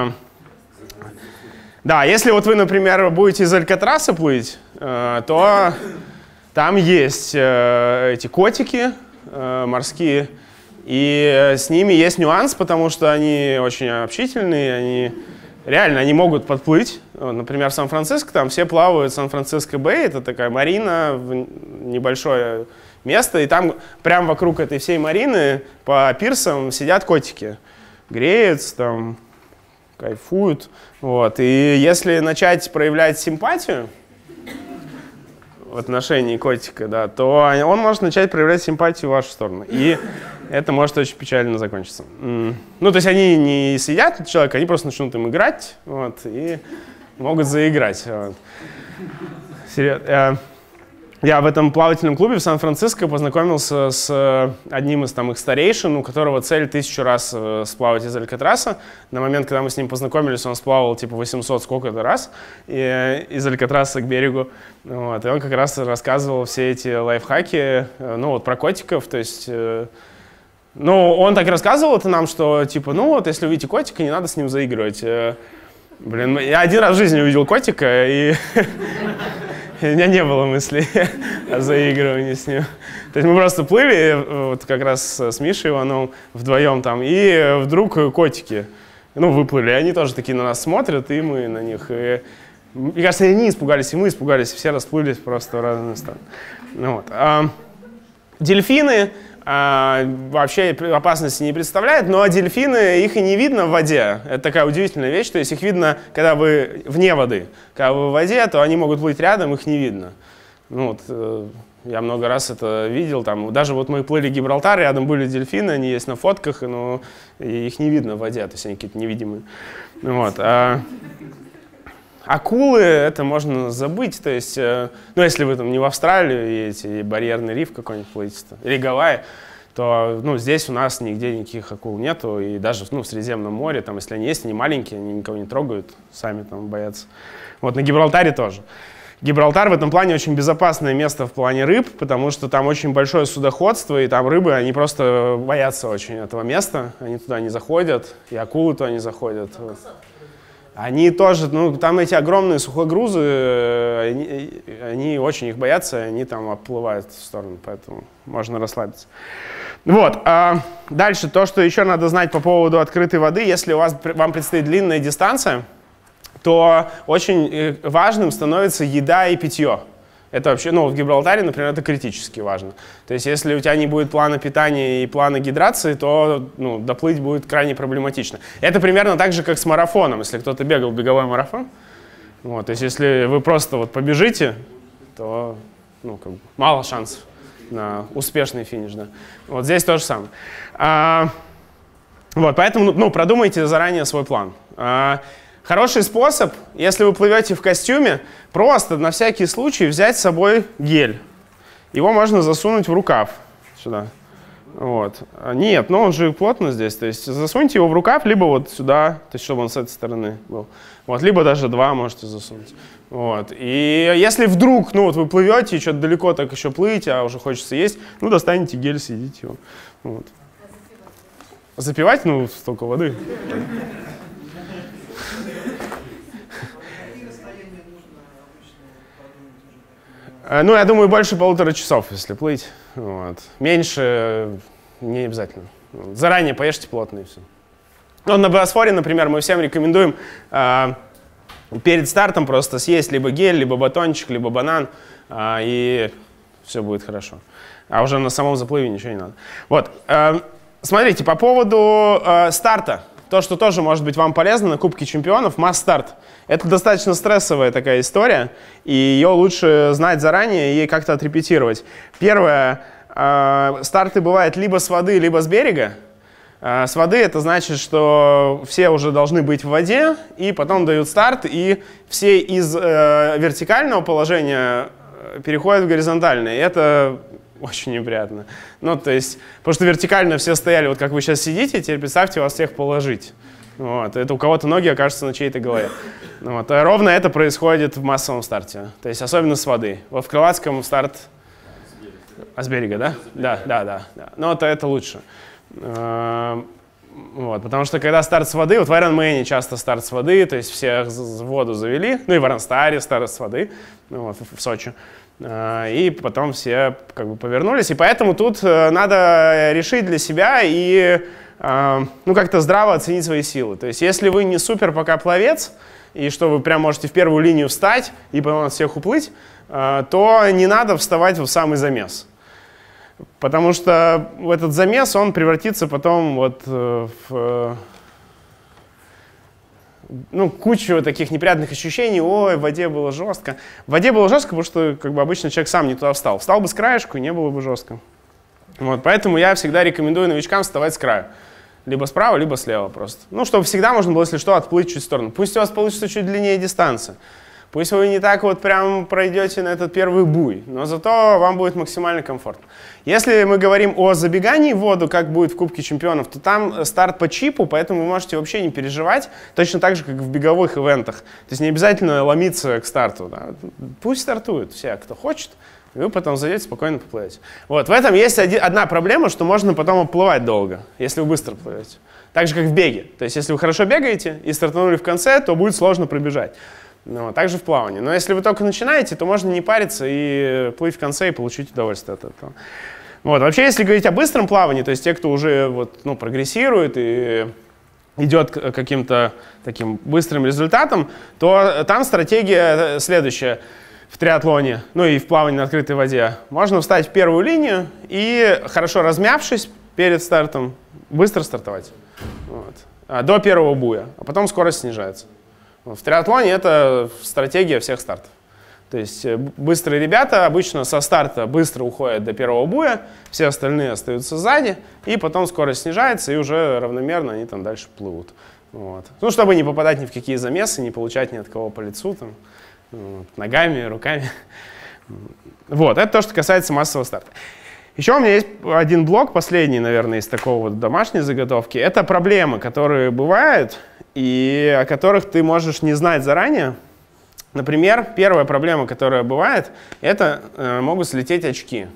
Да, если вот вы, например, будете из Алькатраса плыть, то там есть эти котики морские, и с ними есть нюанс, потому что они очень общительные, они реально они могут подплыть. Например, в Сан-Франциско там все плавают в Сан-Франциско-Бэй, это такая марина, небольшое место, и там прямо вокруг этой всей марины по пирсам сидят котики, греются там, кайфуют. Вот. И если начать проявлять симпатию в отношении котика, да, то он может начать проявлять симпатию в вашу сторону. И это может очень печально закончиться. Ну, то есть они не съедят человека, они просто начнут им играть, вот, и могут заиграть. Вот. Серьезно. Я в этом плавательном клубе в Сан-Франциско познакомился с одним из там их старейшин, у которого цель тысячу раз сплавать из Алькатраса. На момент, когда мы с ним познакомились, он сплавал типа восемьсот сколько-то раз и, из Алькатраса к берегу. Вот. И он как раз рассказывал все эти лайфхаки, ну вот про котиков, то есть... Ну, он так рассказывал это нам, что типа, ну вот, если увидите котика, не надо с ним заигрывать. Блин, я один раз в жизни увидел котика, и... У меня не было мыслей о заигрывании с ним. То есть мы просто плыли, вот как раз с Мишей Ивановым вдвоем там, и вдруг котики, ну, выплыли, и они тоже такие на нас смотрят, и мы на них. И, мне кажется, и они испугались, и мы испугались, все расплылись просто в разные стороны. Ну, вот. а, дельфины а, вообще опасности не представляют, но дельфины, их и не видно в воде. Это такая удивительная вещь, то есть их видно, когда вы вне воды. Когда вы в воде, то они могут плыть рядом, их не видно. Ну, вот, э, я много раз это видел. Там, даже вот мы плыли Гибралтар, рядом были дельфины, они есть на фотках, но их не видно в воде, то есть они какие-то невидимые. Вот. А, акулы, это можно забыть, то есть, э, ну, если вы там не в Австралию едете, и барьерный риф какой-нибудь плывете, или Гавайи, то, ну, здесь у нас нигде никаких акул нету, и даже, ну, в Средиземном море, там, если они есть, они маленькие, они никого не трогают, сами там боятся. Вот на Гибралтаре тоже. Гибралтар в этом плане очень безопасное место в плане рыб, потому что там очень большое судоходство, и там рыбы, они просто боятся очень этого места, они туда не заходят, и акулы туда не заходят. Вот. Они тоже, ну, там эти огромные сухогрузы, они, они очень их боятся, они там оплывают в сторону, поэтому можно расслабиться. Вот, а дальше то, что еще надо знать по поводу открытой воды. Если у вас, вам предстоит длинная дистанция, то очень важным становится еда и питье. Это вообще, ну, в Гибралтаре, например, это критически важно. То есть, если у тебя не будет плана питания и плана гидрации, то, ну, доплыть будет крайне проблематично. Это примерно так же, как с марафоном. Если кто-то бегал беговой марафон, вот, то есть, если вы просто вот побежите, то, ну, как бы, мало шансов на успешный финиш. Да. Вот здесь то же самое. А, Вот, поэтому ну, продумайте заранее свой план. А, хороший способ, если вы плывете в костюме, просто на всякий случай взять с собой гель. Его можно засунуть в рукав сюда. Вот. Нет, но он же плотно здесь. То есть засуньте его в рукав, либо вот сюда, то есть чтобы он с этой стороны был. Вот, либо даже два можете засунуть. Вот. И если вдруг, ну вот вы плывете, и что-то далеко так еще плыть, а уже хочется есть, ну достанете гель, съедите его. Вот. Запивать? Ну, столько воды. Ну, я думаю, больше полутора часов, если плыть. Вот. Меньше не обязательно. Заранее поешьте плотно и все. Ну, на Биосфоре, например, мы всем рекомендуем э, перед стартом просто съесть либо гель, либо батончик, либо банан, э, и все будет хорошо. А уже на самом заплыве ничего не надо. Вот. Э, смотрите, по поводу э, старта. То, что тоже может быть вам полезно на Кубке Чемпионов, масс-старт. Это достаточно стрессовая такая история, и ее лучше знать заранее и как-то отрепетировать. Первое, э, старты бывают либо с воды, либо с берега. Э, с воды это значит, что все уже должны быть в воде, и потом дают старт, и все из э, вертикального положения переходят в горизонтальное. И это очень неприятно. Ну, то есть, потому что вертикально все стояли, вот как вы сейчас сидите, теперь представьте, вас всех положить. Вот. Это у кого-то ноги окажутся на чьей-то голове. Вот. А ровно это происходит в массовом старте. То есть, особенно с воды. Вот в крылатском старт... А с берега, да? Да, да, да. да. Но это, это лучше. Вот. Потому что когда старт с воды, вот в Ironman часто старт с воды, то есть всех в воду завели, ну и в Ironstар старт с воды, ну, вот, в Сочи. И потом все как бы повернулись. И поэтому тут надо решить для себя и ну, как-то здраво оценить свои силы. То есть если вы не супер пока пловец, и что вы прям можете в первую линию встать и потом от всех уплыть, то не надо вставать в самый замес. Потому что этот замес, он превратится потом вот в... ну, кучу таких неприятных ощущений. Ой, в воде было жестко. В воде было жестко, потому что как бы, обычно человек сам не туда встал. Встал бы с краешку, и не было бы жестко. Вот, поэтому я всегда рекомендую новичкам вставать с краю. Либо справа, либо слева просто. Ну, чтобы всегда можно было, если что, отплыть чуть в сторону. Пусть у вас получится чуть длиннее дистанция. Пусть вы не так вот прям пройдете на этот первый буй, но зато вам будет максимально комфортно. Если мы говорим о забегании в воду, как будет в Кубке Чемпионов, то там старт по чипу, поэтому вы можете вообще не переживать, точно так же, как в беговых ивентах. То есть не обязательно ломиться к старту. Да. Пусть стартуют все, кто хочет, и вы потом зайдете, спокойно поплывете. Вот. В этом есть один, одна проблема, что можно потом оплывать долго, если вы быстро плывете. Так же, как в беге. То есть если вы хорошо бегаете и стартанули в конце, то будет сложно пробежать. Ну, также в плавании. Но если вы только начинаете, то можно не париться и плыть в конце и получить удовольствие от этого. Вот. Вообще, если говорить о быстром плавании, то есть те, кто уже вот, ну, прогрессирует и идет к каким-то таким быстрым результатам, то там стратегия следующая в триатлоне, ну и в плавании на открытой воде. Можно встать в первую линию и, хорошо размявшись перед стартом, быстро стартовать. Вот. До первого буя, а потом скорость снижается. В триатлоне это стратегия всех стартов. То есть быстрые ребята обычно со старта быстро уходят до первого буя, все остальные остаются сзади, и потом скорость снижается, и уже равномерно они там дальше плывут. Вот. Ну, чтобы не попадать ни в какие замесы, не получать ни от кого по лицу, там, вот, ногами, руками. Вот, это то, что касается массового старта. Еще у меня есть один блок, последний, наверное, из такого вот домашней заготовки. Это проблемы, которые бывают, и о которых ты можешь не знать заранее. Например, первая проблема, которая бывает, это э, могут слететь очки.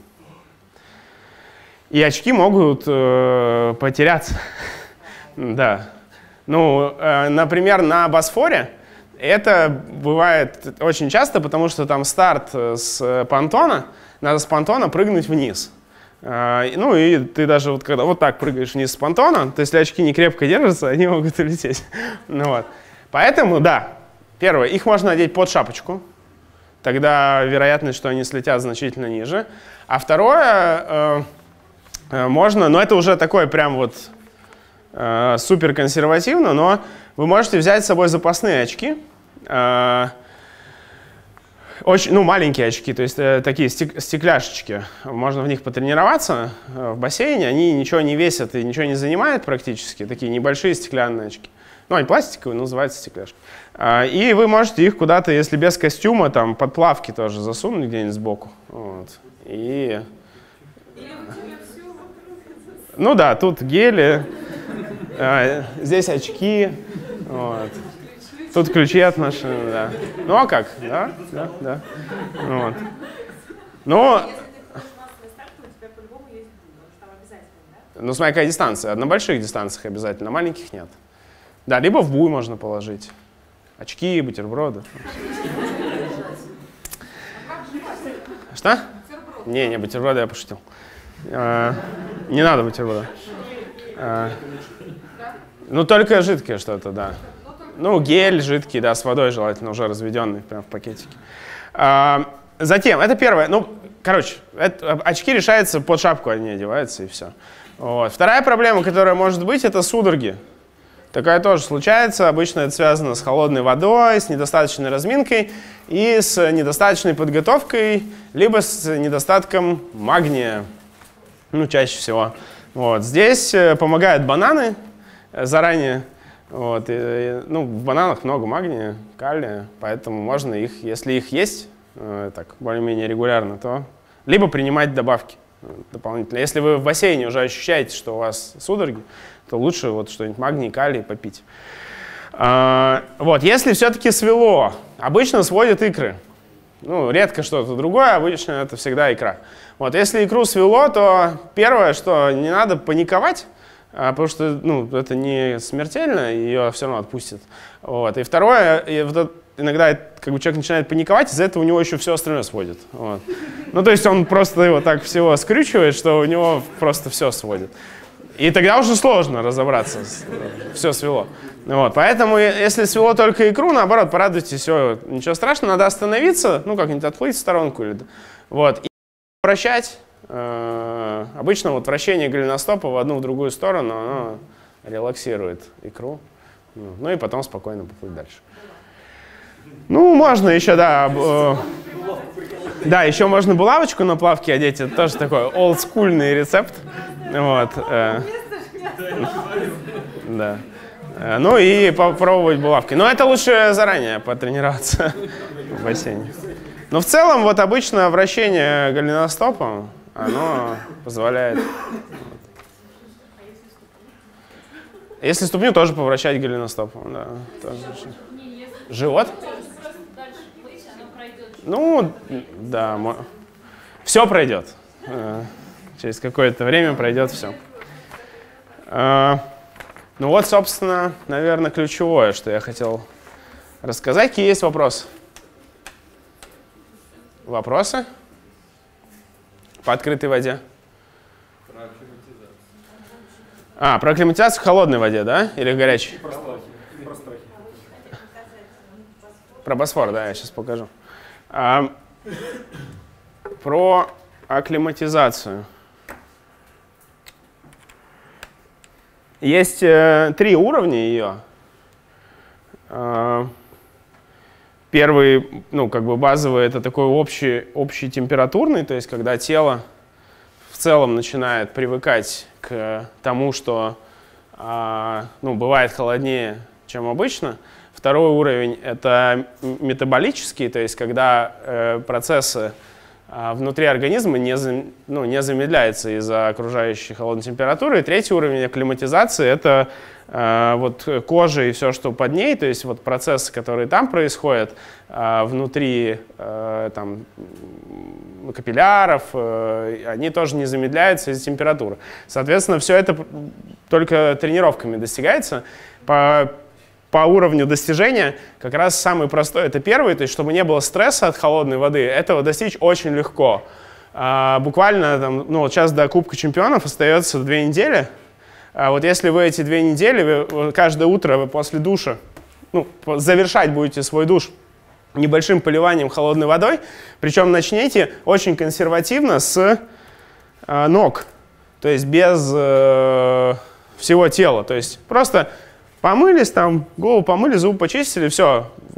И очки могут э, потеряться. Да. Ну, э, например, на Босфоре это бывает очень часто, потому что там старт с понтона, надо с понтона прыгнуть вниз. Uh, ну и ты даже вот когда вот так прыгаешь вниз с понтона, то если очки не крепко держатся, они могут улететь. Ну, вот. Поэтому, да, первое, их можно надеть под шапочку, тогда вероятность, что они слетят, значительно ниже. А второе, э, э, можно, но это уже такое прям вот э, супер консервативно, но вы можете взять с собой запасные очки. Э, Очень, ну, маленькие очки, то есть э, такие стек, стекляшечки. Можно в них потренироваться э, в бассейне. Они ничего не весят и ничего не занимают практически. Такие небольшие стеклянные очки. Ну, они пластиковые, называются стекляшки. А, и вы можете их куда-то, если без костюма, там, под плавки тоже засунуть где-нибудь сбоку. Вот. И... Ну да, тут гели, а, здесь очки. Вот. Тут ключи от машины, да. Ну а как? Да, да, да. Вот. Но... Ну, смотри, какая дистанция. На больших дистанциях обязательно, на маленьких нет. Да, либо в буй можно положить. Очки, бутерброды. Что? Не, не, бутерброды я пошутил. А, не надо бутерброда. А, ну, только жидкое что-то, да. Ну, гель жидкий, да, с водой желательно, уже разведенный, прям в пакетике. А, затем, это первое, ну, короче, это, очки решаются, под шапку они одеваются, и все. Вот. Вторая проблема, которая может быть, это судороги. Такая тоже случается, обычно это связано с холодной водой, с недостаточной разминкой и с недостаточной подготовкой, либо с недостатком магния, ну, чаще всего. Вот. Здесь помогают бананы заранее. Вот, и, и, ну, в бананах много магния, калия, поэтому можно их, если их есть э, так более-менее регулярно, то либо принимать добавки дополнительно. Если вы в бассейне уже ощущаете, что у вас судороги, то лучше вот что-нибудь магний, калий попить. А, вот, если все-таки свело, обычно сводят икры. Ну, редко что-то другое, обычно это всегда икра. Вот, если икру свело, то первое, что не надо паниковать, А, потому что, ну, это не смертельно, ее все равно отпустят. Вот. И второе, и вот иногда как бы, человек начинает паниковать, из-за этого у него еще все остальное сводит. Вот. Ну, то есть он просто его так всего скрючивает, что у него просто все сводит. И тогда уже сложно разобраться, все свело. Вот. Поэтому, если свело только икру, наоборот, порадуйтесь, все, ничего страшного, надо остановиться, ну, как-нибудь отплыть в сторонку. Или, вот, и вращать. Обычно вот вращение голеностопа в одну в другую сторону, оно релаксирует икру. Ну и потом спокойно поплыть дальше. Ну, можно еще, да. Э, да, еще можно булавочку на плавке одеть. Это тоже такой олдскульный рецепт. Вот. Э, да. Э, ну и попробовать булавки. Но это лучше заранее потренироваться в бассейне. Но в целом, вот обычно вращение голеностопом, оно позволяет. Если ступню, тоже повращать голеностопом. Да, тоже. Живот? Ну, да, все пройдет. Через какое-то время пройдет все. Ну вот, собственно, наверное, ключевое, что я хотел рассказать. Какие есть вопросы? Вопросы? По открытой воде. Про акклиматизацию. А, про акклиматизацию в холодной воде, да? Или в горячей? Про страхи. Про страхи. Про Босфор, да, я сейчас покажу. А, про акклиматизацию. Есть э, три уровня ее. Э, Первый, ну, как бы базовый, это такой общий, общий температурный, то есть когда тело в целом начинает привыкать к тому, что, а, ну, бывает холоднее, чем обычно. Второй уровень — это метаболический, то есть когда э, процессы а, внутри организма не, зам, ну, не замедляются из-за окружающей холодной температуры. И третий уровень акклиматизации — это э, вот кожа и все, что под ней, то есть вот процессы, которые там происходят, э, внутри э, там, капилляров, э, они тоже не замедляются из-за температуры. Соответственно, все это только тренировками достигается. По По уровню достижения как раз самый простой — это первый, то есть чтобы не было стресса от холодной воды, этого достичь очень легко. А, буквально там, ну, вот сейчас до Кубка чемпионов остается две недели. А вот если вы эти две недели, вы, каждое утро вы после душа, ну, завершать будете свой душ небольшим поливанием холодной водой, причем начните очень консервативно с а, ног, то есть без э, всего тела, то есть просто помылись, там, голову помыли, зубы почистили, все,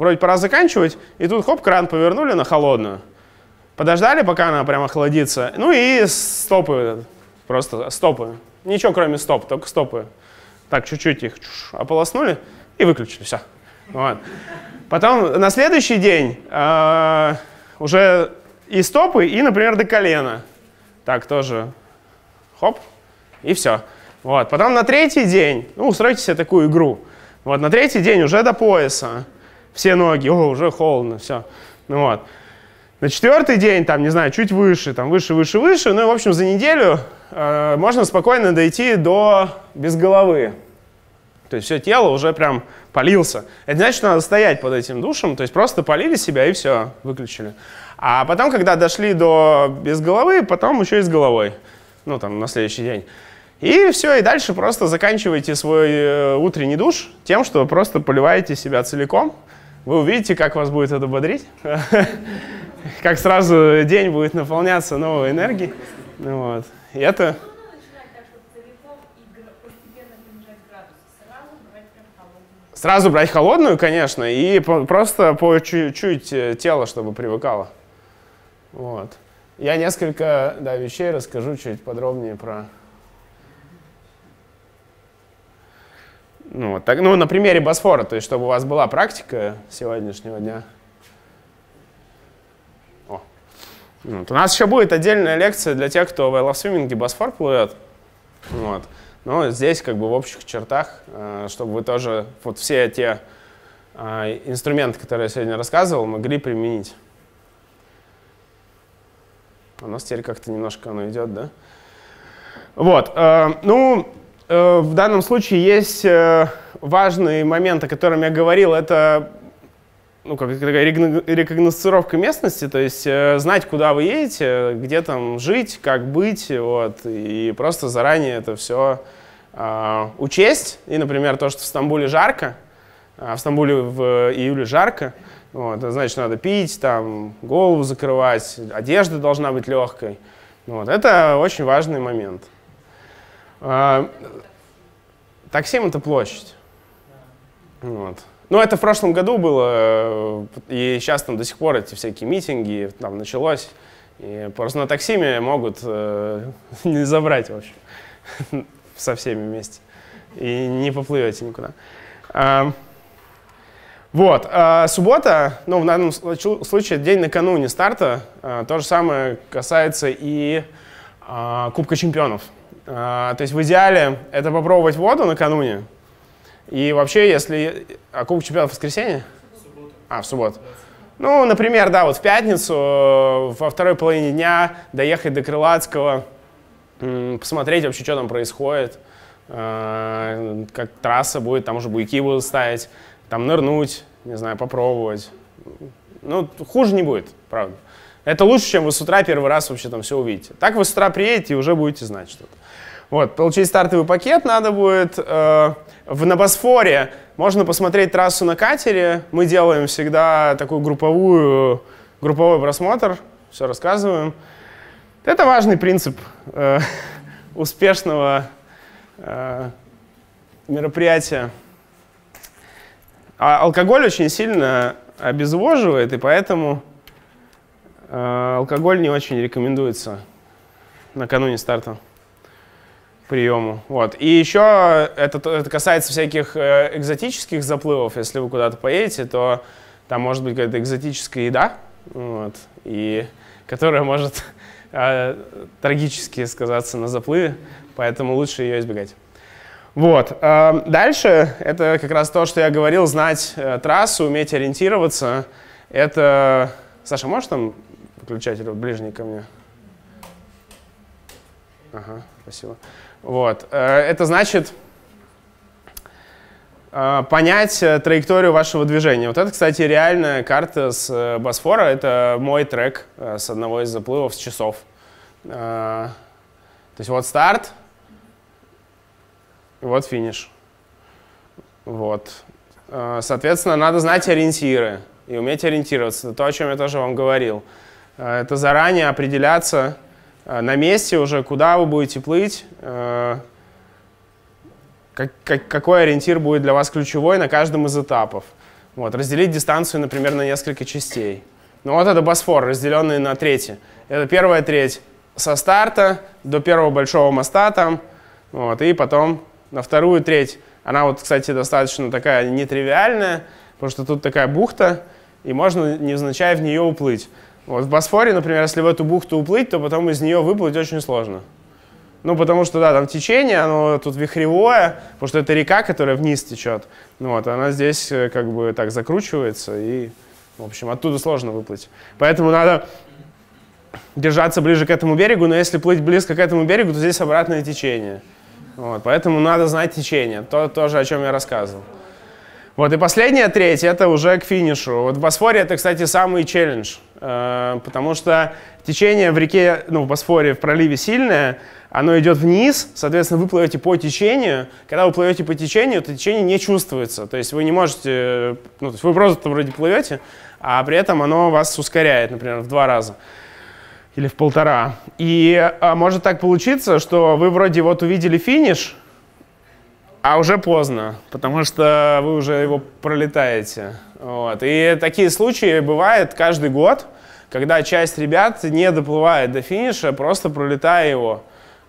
вроде пора заканчивать, и тут хоп, кран повернули на холодную. Подождали, пока она прям охладится, ну и стопы, просто стопы. Ничего кроме стоп, только стопы. Так, чуть-чуть их ополоснули и выключили, все. Вот. Потом на следующий день э, уже и стопы, и, например, до колена. Так, тоже хоп, и все. Вот. Потом на третий день, ну, устройте себе такую игру. Вот, на третий день уже до пояса. Все ноги, о, уже холодно, все. Ну, вот. На четвертый день, там, не знаю, чуть выше, там, выше, выше, выше. Ну, и, в общем, за неделю э, можно спокойно дойти до без головы. То есть все тело уже прям полился. Это значит, что надо стоять под этим душем, то есть просто полили себя и все, выключили. А потом, когда дошли до без головы, потом еще и с головой. Ну, там, на следующий день. И все, и дальше просто заканчиваете свой э, утренний душ тем, что просто поливаете себя целиком. Вы увидите, как вас будет это бодрить, как сразу день будет наполняться новой энергией. Вот. И это... Сразу брать холодную, конечно, и по просто по чуть-чуть тело, чтобы привыкало. Вот. Я несколько да, вещей расскажу чуть подробнее про... Ну, вот так, ну, на примере Босфора, то есть чтобы у вас была практика сегодняшнего дня. О. Вот. У нас еще будет отдельная лекция для тех, кто в I Love Swimming Босфор плывет. Вот. Но здесь как бы в общих чертах, чтобы вы тоже вот все те инструменты, которые я сегодня рассказывал, могли применить. У нас теперь как-то немножко оно идет, да? Вот. Ну, в данном случае есть важный момент, о котором я говорил, это ну, как такая рекогносцировка местности, то есть знать, куда вы едете, где там жить, как быть, вот, и просто заранее это все э, учесть. И, например, то, что в Стамбуле жарко, а в Стамбуле в июле жарко, вот, это значит, надо пить, там, голову закрывать, одежда должна быть легкой. Вот, это очень важный момент. Э, Таксим — это площадь. Вот. Ну, это в прошлом году было, и сейчас там до сих пор эти всякие митинги, там началось. И просто на таксиме могут э, не забрать, в общем, со всеми вместе. И не поплывете никуда. А, вот. А суббота, ну, в данном случае, день накануне старта. А, то же самое касается и а, Кубка чемпионов. А, то есть в идеале это попробовать воду накануне. И вообще, если... А Кубок чемпионов в воскресенье? В субботу. А, в субботу. Ну, например, да, вот в пятницу, во второй половине дня доехать до Крылатского, посмотреть вообще, что там происходит, как трасса будет, там уже буйки будут ставить, там нырнуть, не знаю, попробовать. Ну, хуже не будет, правда. Это лучше, чем вы с утра первый раз вообще там все увидите. Так вы с утра приедете и уже будете знать что-то. Вот, получить стартовый пакет надо будет. Э, в, на Босфоре можно посмотреть трассу на катере. Мы делаем всегда такую групповую, групповой просмотр, все рассказываем. Это важный принцип э, успешного э, мероприятия. А алкоголь очень сильно обезвоживает, и поэтому э, алкоголь не очень рекомендуется накануне старта. Приему. Вот. И еще это, это касается всяких э, экзотических заплывов. Если вы куда-то поедете, то там может быть какая-то экзотическая еда, вот, и, которая может э, трагически сказаться на заплыве, поэтому лучше ее избегать. Вот. Э, дальше это как раз то, что я говорил, знать э, трассу, уметь ориентироваться. Это... Саша, можешь там выключатель вот, ближний ко мне? Ага, спасибо. Вот. Это значит понять траекторию вашего движения. Вот это, кстати, реальная карта с Босфора. Это мой трек с одного из заплывов с часов. То есть вот старт, вот финиш. Вот. Соответственно, надо знать ориентиры и уметь ориентироваться. Это то, о чем я тоже вам говорил. Это заранее определяться на месте уже, куда вы будете плыть, как, как, какой ориентир будет для вас ключевой на каждом из этапов. Вот, разделить дистанцию, например, на несколько частей. Ну вот это Босфор, разделенный на трети. Это первая треть со старта до первого большого моста там, вот, и потом на вторую треть. Она вот, кстати, достаточно такая нетривиальная, потому что тут такая бухта, и можно невзначай в нее уплыть. Вот в Босфоре, например, если в эту бухту уплыть, то потом из нее выплыть очень сложно. Ну, потому что, да, там течение, оно тут вихревое, потому что это река, которая вниз течет. Вот, она здесь как бы так закручивается, и, в общем, оттуда сложно выплыть. Поэтому надо держаться ближе к этому берегу, но если плыть близко к этому берегу, то здесь обратное течение. Вот, поэтому надо знать течение, то тоже, о чем я рассказывал. Вот, и последняя треть, это уже к финишу. Вот в Босфоре это, кстати, самый челлендж, э, потому что течение в реке, ну, в Босфоре, в проливе сильное, оно идет вниз, соответственно, вы плывете по течению. Когда вы плывете по течению, то течение не чувствуется. То есть вы не можете, ну, то есть вы просто вроде плывете, а при этом оно вас ускоряет, например, в два раза или в полтора. И а, может так получиться, что вы вроде вот увидели финиш, а уже поздно, потому что вы уже его пролетаете. Вот. И такие случаи бывают каждый год, когда часть ребят не доплывает до финиша, просто пролетая его.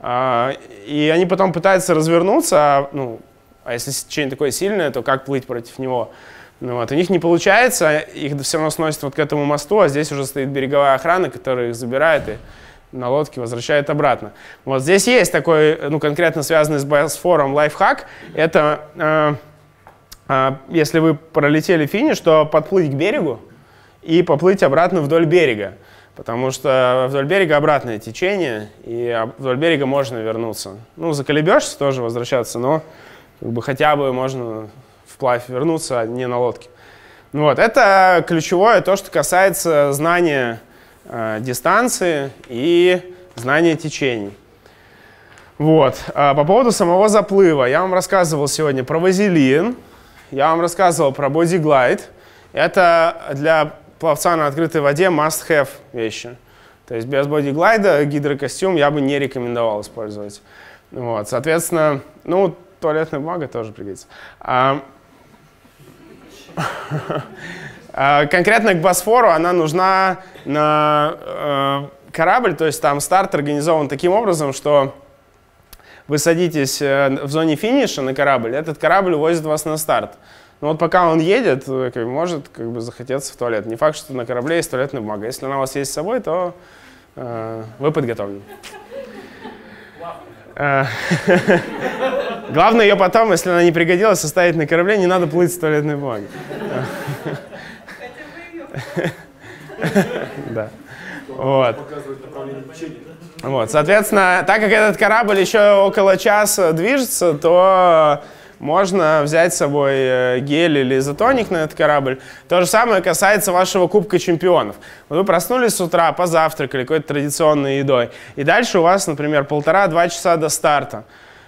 И они потом пытаются развернуться, а, ну, а если течение такое сильное, то как плыть против него? Ну, вот. У них не получается, их все равно сносят вот к этому мосту, а здесь уже стоит береговая охрана, которая их забирает и на лодке возвращает обратно. Вот здесь есть такой, ну, конкретно связанный с Босфором лайфхак. Это э, э, если вы пролетели финиш, то подплыть к берегу и поплыть обратно вдоль берега. Потому что вдоль берега обратное течение, и вдоль берега можно вернуться. Ну, заколебешься тоже возвращаться, но как бы хотя бы можно вплавь вернуться, а не на лодке. Вот. Это ключевое то, что касается знания э, дистанции и знания течений. Вот. А по поводу самого заплыва. Я вам рассказывал сегодня про вазелин, я вам рассказывал про бодиглайд. Это для пловца на открытой воде must-have вещи. То есть без бодиглайда гидрокостюм я бы не рекомендовал использовать. Вот, соответственно, ну, туалетная бумага тоже пригодится. А, конкретно к Босфору она нужна на э, корабль, то есть там старт организован таким образом, что вы садитесь в зоне финиша на корабль, этот корабль увозит вас на старт. Но вот пока он едет, как бы, может как бы, захотеться в туалет. Не факт, что на корабле есть туалетная бумага. Если она у вас есть с собой, то э, вы подготовлены. Главное ее потом, если она не пригодилась, оставить на корабле, не надо плыть с туалетной бумагой. Да. Вот. Вот, соответственно, так как этот корабль еще около часа движется, то можно взять с собой гель или изотоник на этот корабль. То же самое касается вашего Кубка чемпионов. Вы проснулись с утра, позавтракали какой-то традиционной едой, и дальше у вас, например, полтора-два часа до старта.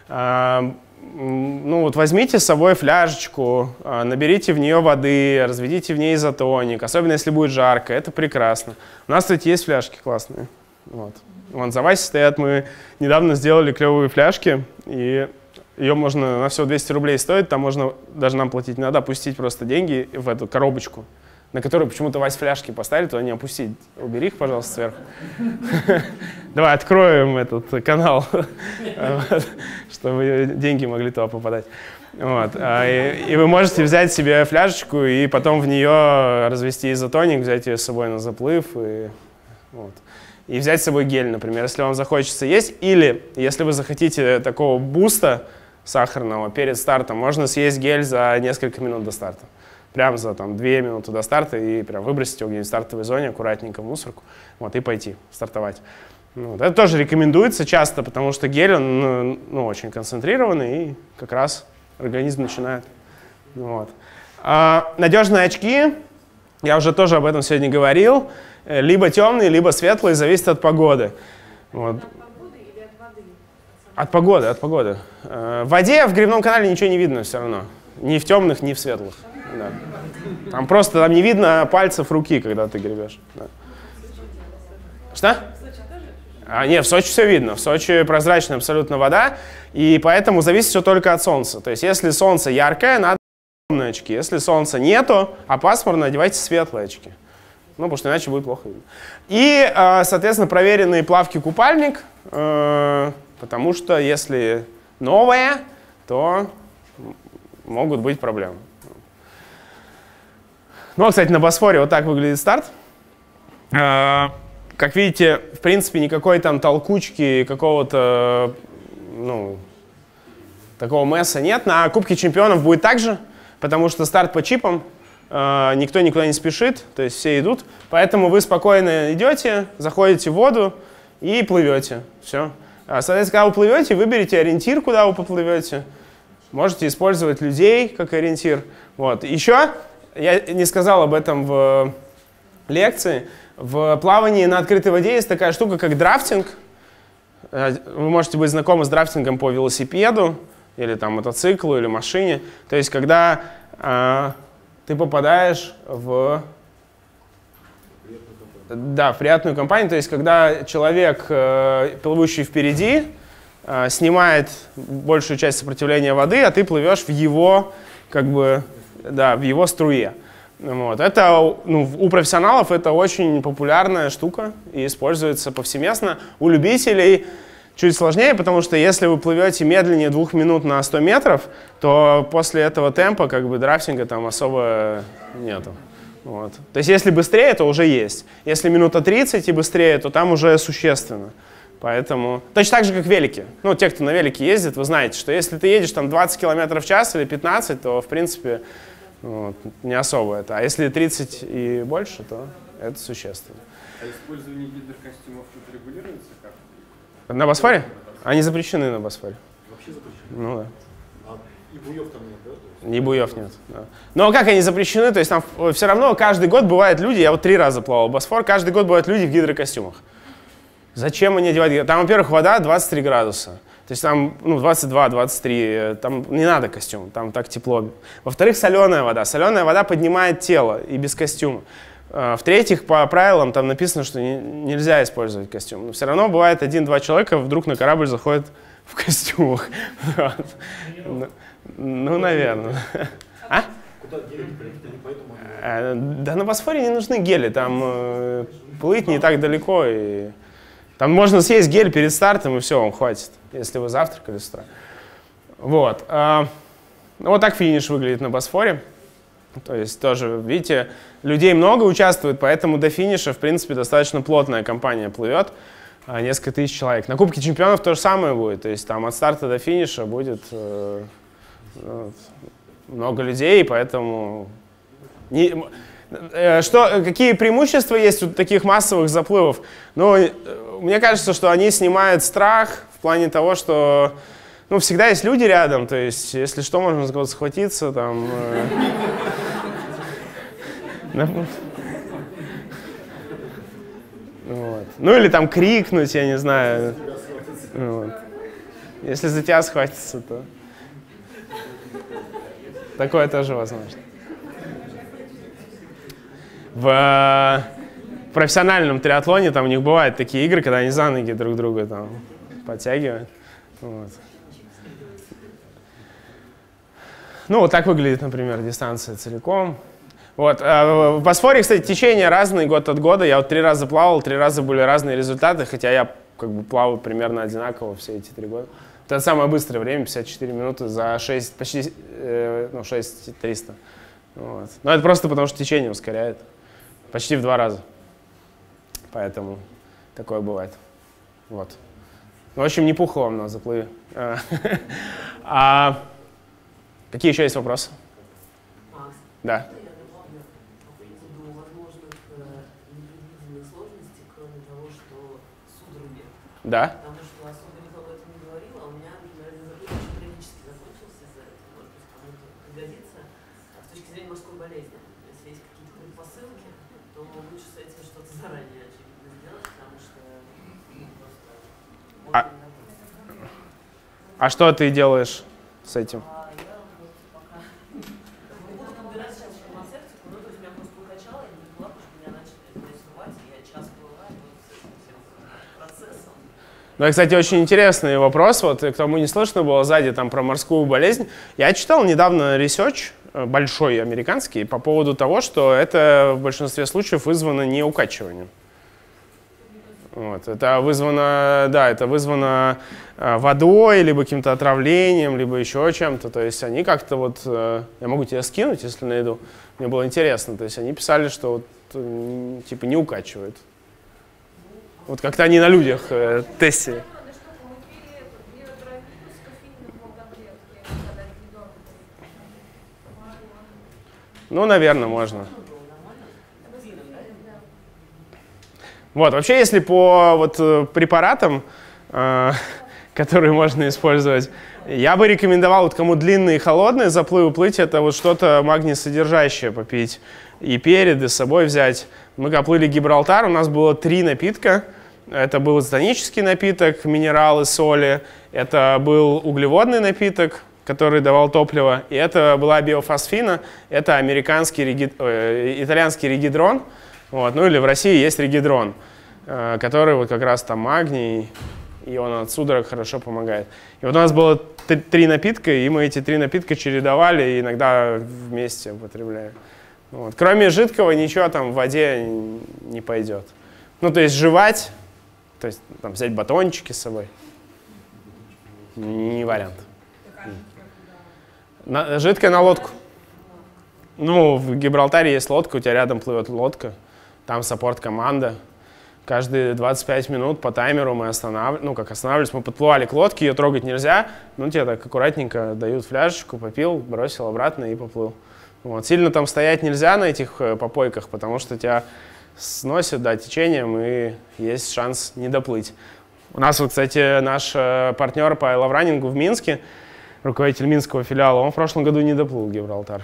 Ну вот возьмите с собой фляжечку, наберите в нее воды, разведите в ней изотоник, особенно если будет жарко, это прекрасно. У нас, кстати, есть фляжки классные. Вот. Вон за Васей стоят, мы недавно сделали клевые фляжки, и ее можно, на всего двести рублей стоит, там можно, даже нам платить не надо, опустить просто деньги в эту коробочку, на которую почему-то Вась фляжки поставили, то не опустить. Убери их, пожалуйста, сверху. Давай откроем этот канал, чтобы деньги могли туда попадать. И вы можете взять себе фляжечку и потом в нее развести изотоник, взять ее с собой на заплыв и и взять с собой гель, например, если вам захочется есть. Или, если вы захотите такого буста сахарного перед стартом, можно съесть гель за несколько минут до старта. Прям за там, две минуты до старта и прям выбросить его где-нибудь в стартовой зоне, аккуратненько в мусорку, вот, и пойти стартовать. Вот. Это тоже рекомендуется часто, потому что гель, он ну, очень концентрированный, и как раз организм начинает. Вот. А, надежные очки, я уже тоже об этом сегодня говорил. Либо темный, либо светлый, зависит от погоды. Вот. От погоды или от воды? От погоды, от погоды. В воде в гребном канале ничего не видно все равно. Ни в темных, ни в светлых. Да. Там просто там не видно пальцев руки, когда ты гребешь. Да. Что? А, нет, в Сочи все видно. В Сочи прозрачная абсолютно вода, и поэтому зависит все только от солнца. То есть если солнце яркое, надо темные очки. Если солнца нету, а пасмурно, одевайте светлые очки. Ну, потому что иначе будет плохо видно. И, соответственно, проверенный плавки-купальник, потому что если новое, то могут быть проблемы. Ну, кстати, на Босфоре вот так выглядит старт. Как видите, в принципе, никакой там толкучки, какого-то, ну, такого месса нет. На Кубке чемпионов будет так же, потому что старт по чипам, никто никуда не спешит, то есть все идут. Поэтому вы спокойно идете, заходите в воду и плывете. Все. Соответственно, когда вы плывете, выберите ориентир, куда вы поплывете. Можете использовать людей как ориентир. Вот. Еще, я не сказал об этом в лекции, в плавании на открытой воде есть такая штука, как драфтинг. Вы можете быть знакомы с драфтингом по велосипеду, или там мотоциклу, или машине. То есть, когда э, ты попадаешь в, да, в приятную компанию, то есть, когда человек, э, плывущий впереди, э, снимает большую часть сопротивления воды, а ты плывешь в его, как бы, да, в его струе. Вот. Это, ну, у профессионалов это очень популярная штука и используется повсеместно. У любителей чуть сложнее, потому что если вы плывете медленнее двух минут на сто метров, то после этого темпа как бы драфтинга там особо нету. Вот. То есть если быстрее, то уже есть. Если минута тридцать и быстрее, то там уже существенно. Поэтому точно так же, как велики. Ну, те, кто на велике ездит, вы знаете, что если ты едешь там двадцать километров в час или пятнадцать, то в принципе вот, не особо это. А если тридцать и больше, то это существенно. А использование гидрокостюмов тут регулируется как? На Босфоре? Они запрещены на Босфоре. Вообще запрещено? Ну да. А, и буев там нет, да? И буев нет. Да. Но как они запрещены? То есть там все равно каждый год бывают люди, я вот три раза плавал Босфор, каждый год бывают люди в гидрокостюмах. Зачем они одевать? Там, во-первых, вода двадцать три градуса. То есть там ну, двадцать два двадцать три, там не надо костюм, там так тепло. Во-вторых, соленая вода. Соленая вода поднимает тело и без костюма. В-третьих, по правилам там написано, что не, нельзя использовать костюм. Но все равно бывает один-два человека вдруг на корабль заходят в костюмах. Вот. Ну, ну, наверное. А? Куда гели приехали, поэтому... Да на Босфоре не нужны гели, там э, плыть не так далеко. И... Там можно съесть гель перед стартом, и все, вам хватит, если вы завтракали с утра. Вот. А, ну, вот так финиш выглядит на Босфоре. То есть тоже, видите, людей много участвует, поэтому до финиша, в принципе, достаточно плотная компания плывет. Несколько тысяч человек. На Кубке чемпионов то же самое будет. То есть там от старта до финиша будет э, э, много людей, поэтому... Не, э, что, какие преимущества есть у таких массовых заплывов? Ну, э, мне кажется, что они снимают страх в плане того, что ну, всегда есть люди рядом. То есть, если что, можно за кого-то схватиться, там... Э, Вот. Ну или там крикнуть, я не знаю. Вот. Если за тебя схватится, то такое тоже возможно. В профессиональном триатлоне там у них бывают такие игры, когда они за ноги друг друга там подтягивают. Вот. Ну вот так выглядит, например, дистанция целиком. Вот. В Босфоре, кстати, течения разные год от года. Я вот три раза плавал, три раза были разные результаты, хотя я как бы плаваю примерно одинаково все эти три года. Это самое быстрое время, пятьдесят четыре минуты за шесть, почти э, ну, шесть тысяч триста. Вот. Но это просто потому, что течение ускоряет. Почти в два раза. Поэтому такое бывает. Вот. Ну, в общем, не пухло вам на заплыве. А какие еще есть вопросы? Да. Да. Потому что особо никто об этом не говорил, а у меня, например, один заплыв очень трагически закончился из-за этого. Может быть, кому-то пригодится. А с точки зрения морской болезни, если есть какие-то предпосылки, то лучше с этим что-то заранее, очевидно, сделать, потому что просто можно а, а что ты делаешь с этим? А я вот пока буду подбирать сейчас фармацевтику, ну, то есть меня просто укачало, я не поняла, потому что меня начали рисовать, и я час плыла, и вот с этим всем процессом. Да, кстати, очень интересный вопрос, вот, кому не слышно было сзади там про морскую болезнь. Я читал недавно ресерч, большой американский, по поводу того, что это в большинстве случаев вызвано не укачиванием. Вот, это вызвано, да, это вызвано водой, либо каким-то отравлением, либо еще чем-то. То есть они как-то вот, я могу тебе скинуть, если найду, мне было интересно. То есть они писали, что вот, типа не укачивает. Вот как-то они на людях э, тестили. Ну, наверное, можно. Вот, вообще, если по вот, препаратам, э, которые можно использовать, я бы рекомендовал, вот, кому длинные и холодные заплывы плыть, это вот что-то магний-содержащее попить. И перед, и с собой взять. Мы когда плыли Гибралтар, у нас было три напитка. Это был тонический напиток, минералы, соли. Это был углеводный напиток, который давал топливо. И это была биофосфина. Это американский, реги... э, итальянский регидрон. Вот. Ну или в России есть регидрон, э, который вот как раз там магний, и он от судорог хорошо помогает. И вот у нас было три напитка, и мы эти три напитка чередовали и иногда вместе употребляли. Вот. Кроме жидкого ничего там в воде не пойдет. Ну, то есть жевать, то есть там, взять батончики с собой, не вариант. На, жидкое на лодку. Ну, в Гибралтаре есть лодка, у тебя рядом плывет лодка, там саппорт-команда. Каждые двадцать пять минут по таймеру мы останавливались, ну, как останавливались, мы подплывали к лодке, ее трогать нельзя, ну, тебе так аккуратненько дают фляжечку, попил, бросил обратно и поплыл. Вот. Сильно там стоять нельзя на этих попойках, потому что тебя сносят, да, течением, и есть шанс не доплыть. У нас, вот, кстати, наш партнер по лавранингу в Минске, руководитель минского филиала, он в прошлом году не доплыл Гибралтар.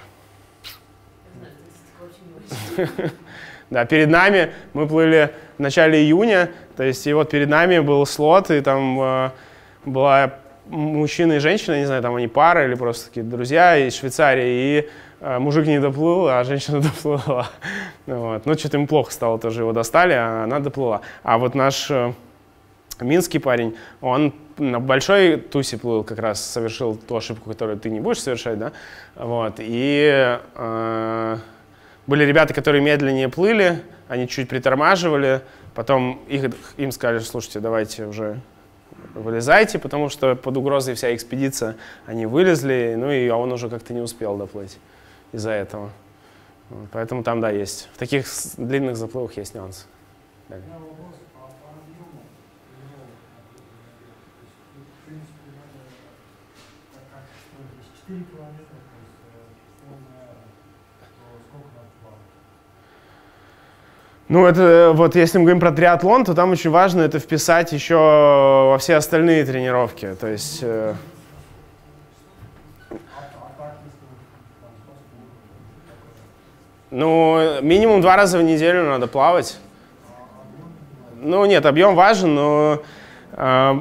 Да, перед нами мы плыли в начале июня, то есть и вот перед нами был слот, и там была мужчина и женщина, не знаю, там они пара или просто такие друзья из Швейцарии, и мужик не доплыл, а женщина доплыла. Вот. Ну, что-то им плохо стало, тоже его достали, а она доплыла. А вот наш э, минский парень, он на большой тусе плыл, как раз совершил ту ошибку, которую ты не будешь совершать, да? Вот. И э, были ребята, которые медленнее плыли, они чуть притормаживали, потом их, им сказали, слушайте, давайте уже вылезайте, потому что под угрозой вся экспедиция, они вылезли, ну и он уже как-то не успел доплыть из-за этого. Вот, поэтому там, да, есть. В таких длинных заплывах есть нюансы. Далее. Ну, это вот если мы говорим про триатлон, то там очень важно это вписать еще во все остальные тренировки. То есть, э, ну, минимум два раза в неделю надо плавать. Ну, нет, объем важен, но... Э,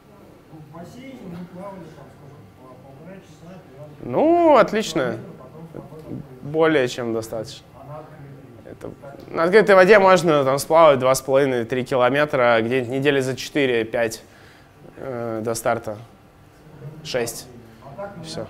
ну, отлично. Более чем достаточно. Это, на открытой воде можно там сплавать два с половиной — три километра, где-нибудь недели за четыре-пять э, до старта. шесть. Все.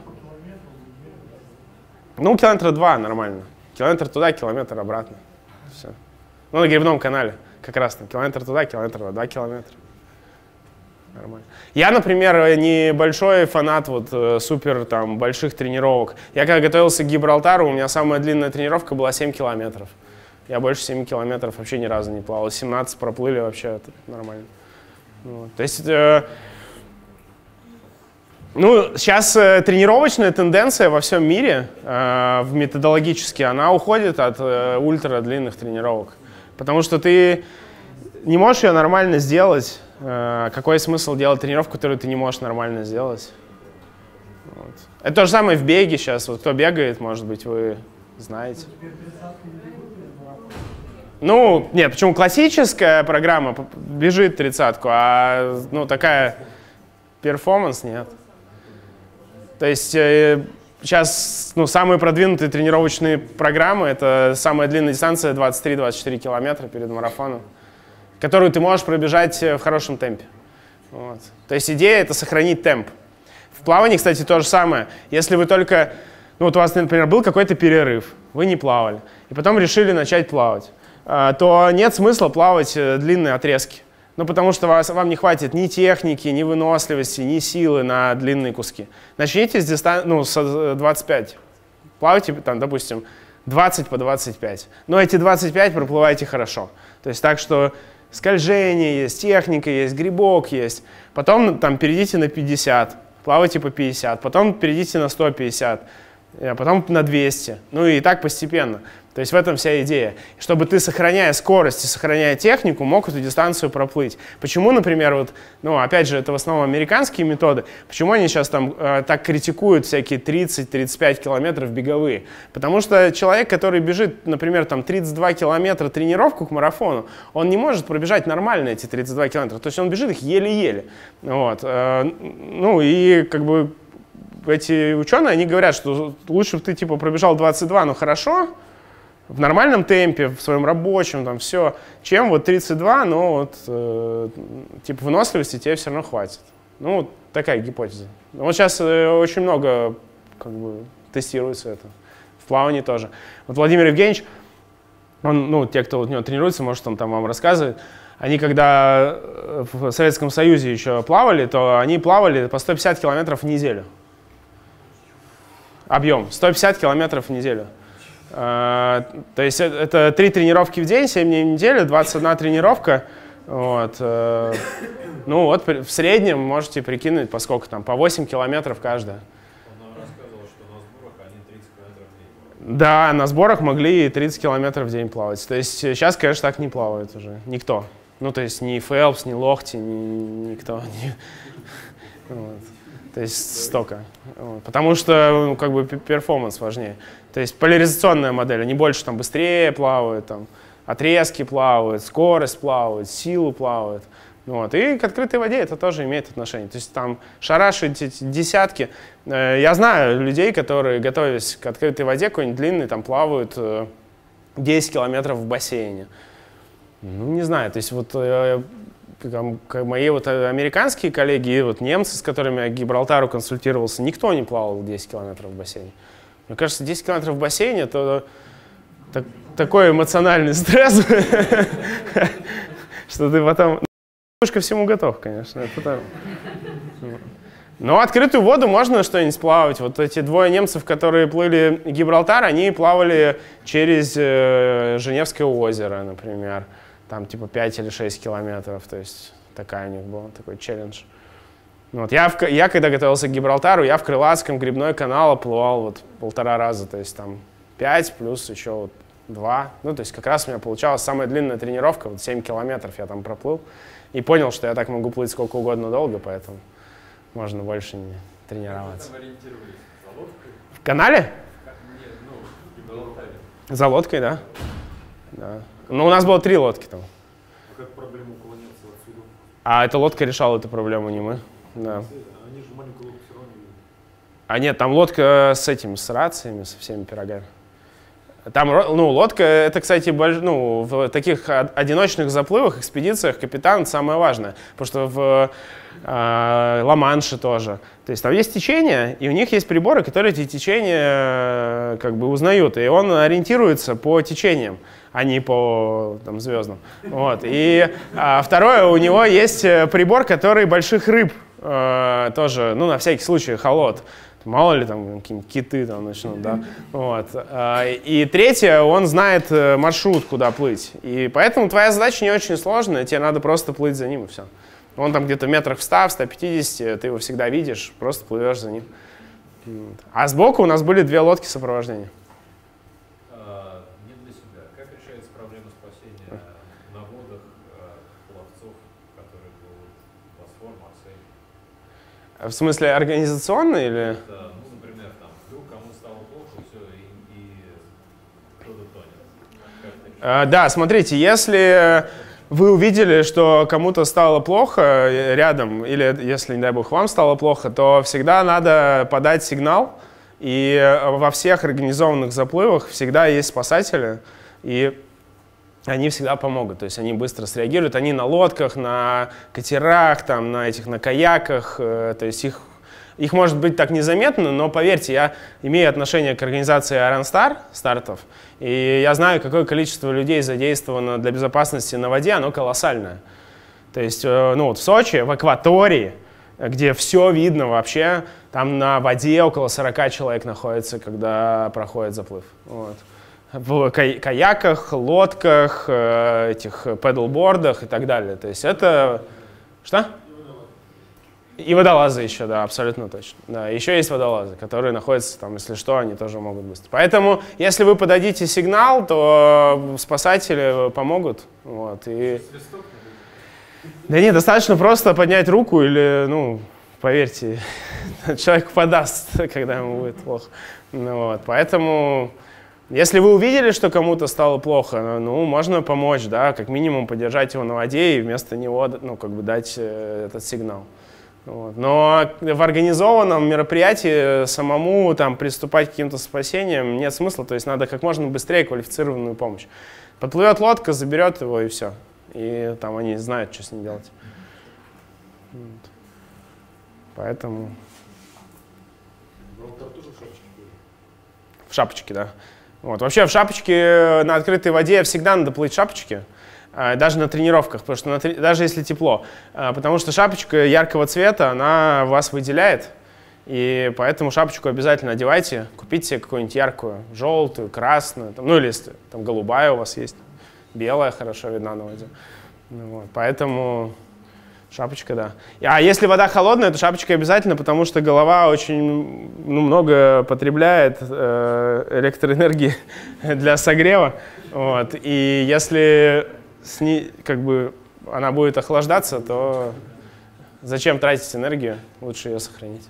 Ну, километра два нормально. Километр туда, километр обратно. Все. Ну, на гребном канале как раз там. Километр туда, километр два, два километра. Нормально. Я, например, небольшой фанат вот супер там больших тренировок. Я когда готовился к Гибралтару, у меня самая длинная тренировка была семь километров. Я больше семи километров вообще ни разу не плавал. семнадцать проплыли вообще, это нормально. Вот. То есть, э, ну, сейчас э, тренировочная тенденция во всем мире, э, в методологически, она уходит от э, ультра длинных тренировок. Потому что ты не можешь ее нормально сделать. Э, какой смысл делать тренировку, которую ты не можешь нормально сделать? Вот. Это то же самое в беге сейчас. Вот кто бегает, может быть, вы знаете. Ну, нет, почему классическая программа бежит тридцатку, а ну, такая перформанс нет. То есть э, сейчас ну, самые продвинутые тренировочные программы — это самая длинная дистанция двадцать три — двадцать четыре километра перед марафоном, которую ты можешь пробежать в хорошем темпе. Вот. То есть идея — это сохранить темп. В плавании, кстати, то же самое. Если вы только, ну вот у вас, например, был какой-то перерыв, вы не плавали, и потом решили начать плавать, то нет смысла плавать длинные отрезки. Ну, потому что вас, вам не хватит ни техники, ни выносливости, ни силы на длинные куски. Начните с, дистан... ну, с двадцать пять. Плавайте, там, допустим, двадцать по двадцать пять. Но эти двадцать пять проплывайте хорошо. То есть так, что скольжение есть, техника есть, грибок есть. Потом там перейдите на пятьдесят, плавайте по пятьдесят. Потом перейдите на сто пятьдесят, а потом на двести. Ну и так постепенно. То есть в этом вся идея. Чтобы ты, сохраняя скорость и сохраняя технику, мог эту дистанцию проплыть. Почему, например, вот, ну, опять же, это в основном американские методы, почему они сейчас там э, так критикуют всякие тридцать-тридцать пять километров беговые? Потому что человек, который бежит, например, там тридцать два километра тренировку к марафону, он не может пробежать нормально эти тридцать два километра. То есть он бежит их еле-еле. Вот. Э, ну и как бы эти ученые, они говорят, что лучше бы ты типа пробежал двадцать два, но хорошо, в нормальном темпе, в своем рабочем, там все, чем вот тридцать два, но вот э, типа выносливости тебе все равно хватит. Ну, вот такая гипотеза. Вот сейчас э, очень много как бы тестируется это. В плавании тоже. Вот Владимир Евгеньевич, он, ну, те, кто у него тренируется, может, он там вам рассказывает, они когда в Советском Союзе еще плавали, то они плавали по сто пятьдесят километров в неделю. Объем сто пятьдесят километров в неделю. Uh, то есть это, это три тренировки в день, семь дней в неделю, двадцать одна тренировка. Вот. Uh, ну вот в среднем можете прикинуть, по сколько там, по восемь километров каждая. Он нам рассказывал, что на сборах они тридцать километров в день. Да, на сборах могли тридцать километров в день плавать. То есть сейчас, конечно, так не плавает уже никто. Ну то есть ни Фелпс, ни Лохти, ни никто. Ни... Вот. То есть столько. Вот. Потому что ну, как бы перформанс важнее. То есть поляризационная модель, они больше там быстрее плавают, там, отрезки плавают, скорость плавают, силу плавают. Вот. И к открытой воде это тоже имеет отношение. То есть там шарашить эти десятки. Я знаю людей, которые, готовясь к открытой воде, какой-нибудь длинный, там плавают десять километров в бассейне. Ну, не знаю, то есть вот там, мои вот американские коллеги и вот немцы, с которыми я к Гибралтару консультировался, никто не плавал десять километров в бассейне. Мне кажется, десять километров в бассейне — это так, такой эмоциональный стресс, что ты потом... Уж ко всему готов, конечно. Но открытую воду можно что-нибудь плавать. Вот эти двое немцев, которые плыли Гибралтар, они плавали через Женевское озеро, например. Там типа пять или шесть километров. То есть такая у них была, такой челлендж. Вот. Я, в, я когда готовился к Гибралтару, я в Крылатском грибной канал оплывал вот полтора раза, то есть там пять плюс еще вот два. Ну, то есть как раз у меня получалась самая длинная тренировка, вот семь километров я там проплыл. И понял, что я так могу плыть сколько угодно долго, поэтому можно больше не тренироваться. В канале? Нет, ну, в Гибралтаре. За лодкой, да? Да. Ну, у нас было три лодки там. А как проблема уклоняться отсюда? А эта лодка решала эту проблему, не мы. Да. Они же маленькую лодку все равно не видят. А нет, там лодка с этими, с рациями, со всеми пирогами. Там, ну, лодка, это, кстати, больш... ну, в таких одиночных заплывах, экспедициях капитан самое важное. Потому что в э, Ла-Манше тоже. То есть там есть течение, и у них есть приборы, которые эти течения как бы узнают. И он ориентируется по течениям, а не по там, звездам. Вот. И а, второе, у него есть прибор, который больших рыб э, тоже, ну, на всякий случай, эхолот. Мало ли там какие-нибудь киты там начнут, да. Вот. И третье, он знает маршрут, куда плыть. И поэтому твоя задача не очень сложная, тебе надо просто плыть за ним, и все. Он там где-то метрах в ста, в ста пятидесяти, ты его всегда видишь, просто плывешь за ним. А сбоку у нас были две лодки сопровождения. А, не для себя. Как решается проблема спасения на водах пловцов, которые плывут Босфор, Марсель? В смысле организационно или? Это, ну, например, там, вдруг кому стало плохо, все, и, и кто-то тонет. А, да, смотрите, если вы увидели, что кому-то стало плохо рядом, или если, не дай бог, вам стало плохо, то всегда надо подать сигнал. И во всех организованных заплывах всегда есть спасатели. И они всегда помогут. То есть они быстро среагируют. Они на лодках, на катерах, там, на этих, на каяках. Э, то есть их, их может быть так незаметно, но поверьте, я имею отношение к организации Iron Star стартов, и я знаю, какое количество людей задействовано для безопасности на воде, оно колоссальное. То есть, э, ну вот в Сочи, в акватории, где все видно вообще, там на воде около сорока человек находится, когда проходит заплыв. Вот. В каяках, лодках, этих пэдлбордах и так далее. То есть это... Что? И водолазы еще, да, абсолютно точно. Да, еще есть водолазы, которые находятся там, если что, они тоже могут быстро. Поэтому, если вы подадите сигнал, то спасатели помогут. Вот, и... Да нет, достаточно просто поднять руку или, ну, поверьте, человек подаст, когда ему будет плохо. Ну, вот, поэтому, если вы увидели, что кому-то стало плохо, ну, можно помочь, да, как минимум подержать его на воде и вместо него, ну, как бы дать э, этот сигнал. Вот. Но в организованном мероприятии самому там приступать к каким-то спасениям нет смысла, то есть надо как можно быстрее квалифицированную помощь. Подплывет лодка, заберет его и все. И там они знают, что с ним делать. Вот. Поэтому... В шапочке, да. Вот. Вообще в шапочке на открытой воде всегда надо плыть в шапочке, даже на тренировках, потому что на, даже если тепло. Потому что шапочка яркого цвета, она вас выделяет. И поэтому шапочку обязательно одевайте. Купите себе какую-нибудь яркую, желтую, красную, там, ну или если там голубая у вас есть. Белая хорошо видна на воде. Вот, поэтому шапочка, да. А если вода холодная, то шапочка обязательно, потому что голова очень ну, много потребляет э, электроэнергии для согрева. Вот, и если с ней, как бы, она будет охлаждаться, то зачем тратить энергию? Лучше ее сохранить.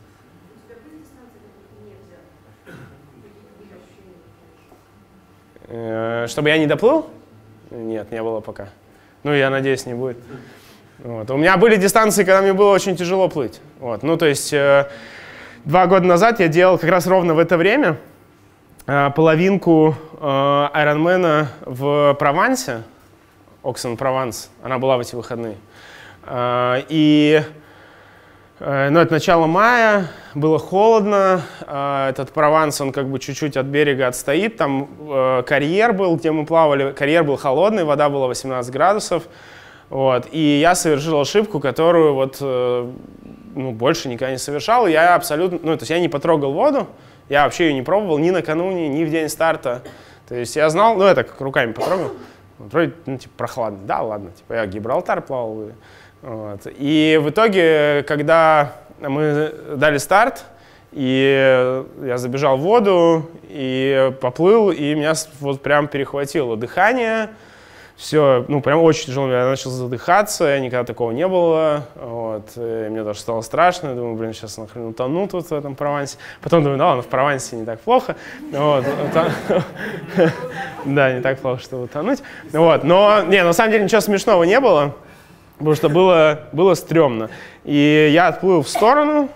Э, чтобы я не доплыл? Нет, не было пока. Ну, я надеюсь, не будет. Вот. У меня были дистанции, когда мне было очень тяжело плыть. Вот. Ну, то есть, э, два года назад я делал как раз ровно в это время э, половинку э, Айронмена в Провансе, Оксен-Прованс. Она была в эти выходные. Э, и, э, ну, это начало мая, было холодно. Э, этот Прованс, он как бы чуть-чуть от берега отстоит. Там э, карьер был, где мы плавали. Карьер был холодный, вода была восемнадцать градусов. Вот. И я совершил ошибку, которую вот, э, ну, больше никогда не совершал. Я абсолютно, ну, то есть я не потрогал воду, я вообще ее не пробовал ни накануне, ни в день старта. То есть я знал, ну, я так руками потрогал, вроде, ну, типа, прохладно. Да, ладно, типа, я Гибралтар плавал. Вот. И в итоге, когда мы дали старт, и я забежал в воду, и поплыл, и меня вот прям перехватило дыхание. Все, ну, прям очень тяжело, я начал задыхаться, никогда такого не было, вот, и мне даже стало страшно, я думаю, блин, сейчас нахрен утону тут в этом Провансе. Потом думаю, да ладно, в Провансе не так плохо, вот, да, не так плохо, чтобы утонуть, вот, но, не, на самом деле ничего смешного не было, потому что было, было стрёмно, и я отплыл в сторону,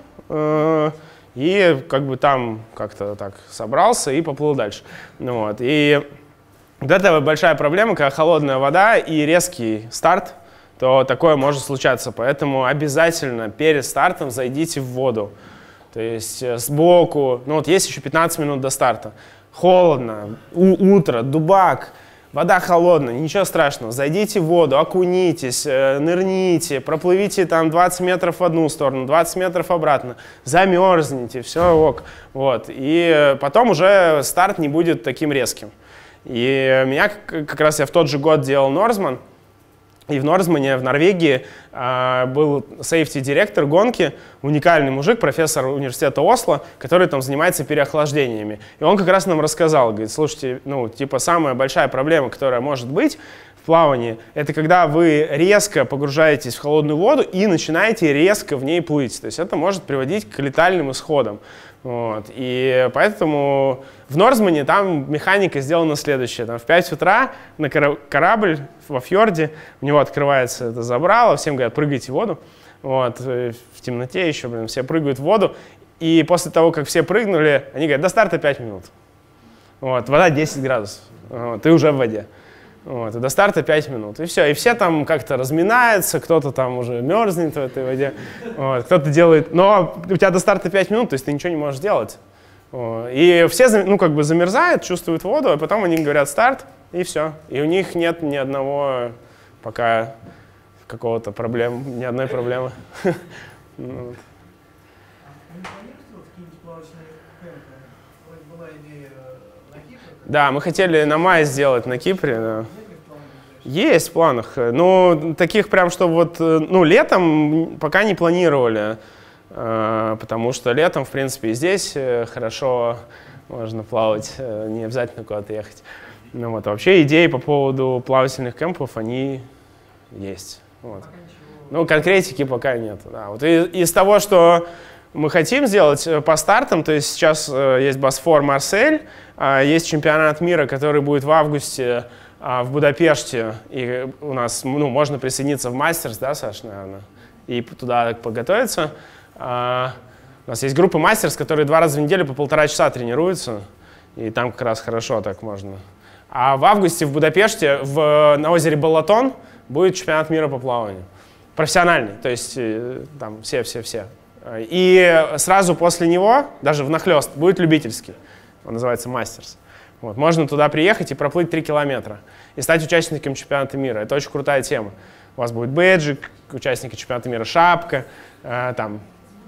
и как бы там как-то так собрался и поплыл дальше, вот, и... Вот это большая проблема, когда холодная вода и резкий старт, то такое может случаться. Поэтому обязательно перед стартом зайдите в воду. То есть сбоку, ну вот есть еще пятнадцать минут до старта. Холодно, утро, дубак, вода холодная, ничего страшного. Зайдите в воду, окунитесь, нырните, проплывите там двадцать метров в одну сторону, двадцать метров обратно, замерзните, все ок. Вот. И потом уже старт не будет таким резким. И меня как раз я в тот же год делал Норсман, и в Норсмане, в Норвегии, был сейфти-директор гонки, уникальный мужик, профессор университета Осло, который там занимается переохлаждениями. И он как раз нам рассказал, говорит, слушайте, ну, типа, самая большая проблема, которая может быть в плавании, это когда вы резко погружаетесь в холодную воду и начинаете резко в ней плыть. То есть это может приводить к летальным исходам. Вот. И поэтому в Норсмане там механика сделана следующая. Там в пять утра на корабль во фьорде, у него открывается это забрало, всем говорят, прыгайте в воду. Вот. В темноте еще, блин, все прыгают в воду. И после того, как все прыгнули, они говорят, до старта пять минут. Вот. Вода десять градусов. Вот. Ты уже в воде. Вот, и до старта пять минут. И все. И все там как-то разминаются, кто-то там уже мерзнет в этой воде, вот, кто-то делает... Но у тебя до старта пять минут, то есть ты ничего не можешь делать. Вот. И все, ну, как бы замерзают, чувствуют воду, а потом они говорят старт, и все. И у них нет ни одного пока какого-то проблем, ни одной проблемы. Да, мы хотели на май сделать на Кипре. Да. Есть в планах. Ну, таких прям, что вот, ну, летом пока не планировали, потому что летом, в принципе, и здесь хорошо можно плавать, не обязательно куда-то ехать. Ну, вот, вообще идеи по поводу плавательных кемпов, они есть. Вот. Ну, конкретики пока нет. Да. Вот из, из того, что мы хотим сделать по стартам, то есть сейчас есть Босфор Марсель, есть чемпионат мира, который будет в августе в Будапеште, и у нас, ну, можно присоединиться в Мастерс, да, Саш, наверное, и туда подготовиться. У нас есть группа Мастерс, которые два раза в неделю по полтора часа тренируются, и там как раз хорошо так можно. А в августе в Будапеште в, на озере Балатон будет чемпионат мира по плаванию. Профессиональный, то есть там все-все-все. И сразу после него, даже внахлёст, будет любительский. Он называется Мастерс. Вот. Можно туда приехать и проплыть три километра. И стать участником чемпионата мира. Это очень крутая тема. У вас будет бэджик, участники чемпионата мира, шапка. Э, там.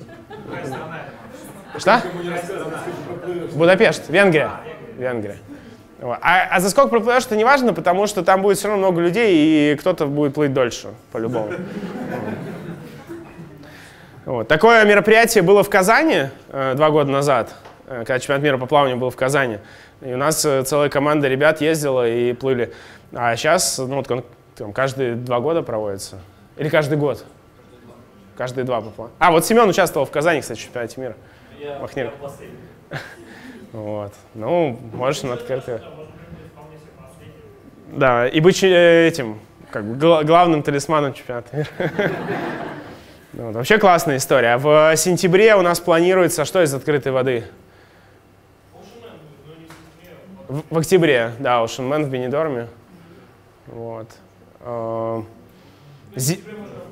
Что? Будапешт, Венгрия. Венгрия. Вот. А, а за сколько проплывешь, это не важно, потому что там будет все равно много людей, и кто-то будет плыть дольше, по-любому. Вот. Такое мероприятие было в Казани э, два года назад, э, когда чемпионат мира по плаванию был в Казани. И у нас э, целая команда ребят ездила и плыли. А сейчас, ну, вот, там, каждые два года проводится. Или каждый год? Каждые два по плаванию. А, вот Семен участвовал в Казани, кстати, в чемпионате мира. Махнир. Вот. Ну, можешь на открытую. Да, и быть этим, как бы, главным талисманом чемпионата мира. Вот, вообще классная история. В сентябре у нас планируется, что из открытой воды? В, в октябре, да, Ocean Man в Бенидорме. Вот. Зи...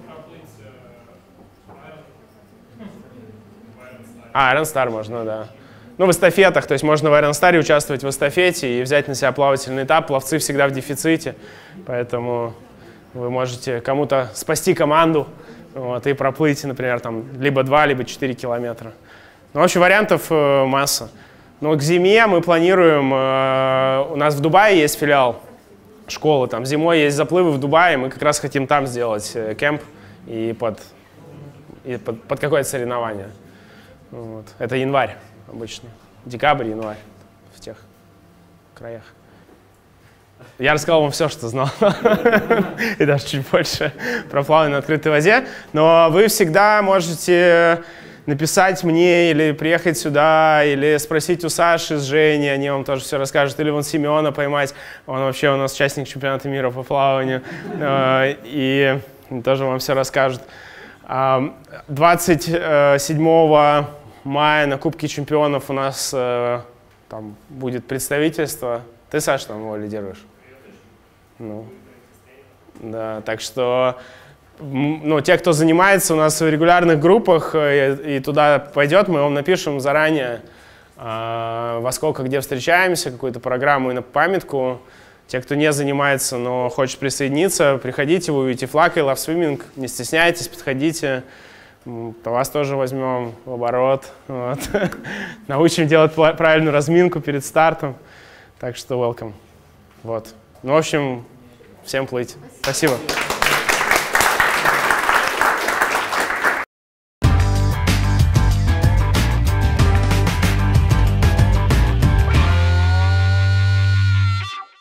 А, Iron Star можно, да. Ну, в эстафетах, то есть можно в Iron Star участвовать в эстафете и взять на себя плавательный этап. Пловцы всегда в дефиците, поэтому вы можете кому-то спасти команду. Вот, и проплыть, например, там, либо два, либо четыре километра. Ну, в общем, вариантов э, масса. Но к зиме мы планируем, э, у нас в Дубае есть филиал школы, там зимой есть заплывы в Дубае, мы как раз хотим там сделать э, кемп и под, и под, под какое-то соревнование. Вот. Это январь обычно, декабрь, январь в тех краях. Я рассказал вам все, что знал, и даже чуть больше про плавание на открытой воде. Но вы всегда можете написать мне или приехать сюда, или спросить у Саши с Женей, они вам тоже все расскажут. Или вон Семена поймать, он вообще у нас участник чемпионата мира по плаванию, и тоже вам все расскажут. двадцать седьмого мая на Кубке чемпионов у нас там будет представительство. Ты, Саш, там его лидируешь? Ну, да, так что, ну, те, кто занимается у нас в регулярных группах и, и туда пойдет, мы вам напишем заранее, э, во сколько, где встречаемся, какую-то программу и на памятку. Те, кто не занимается, но хочет присоединиться, приходите, вы увидите флаг I Love Swimming, не стесняйтесь, подходите. То вас тоже возьмем в оборот. Вот. Научим делать правильную разминку перед стартом. Так что welcome. Вот. Ну, в общем, всем плыть. Спасибо.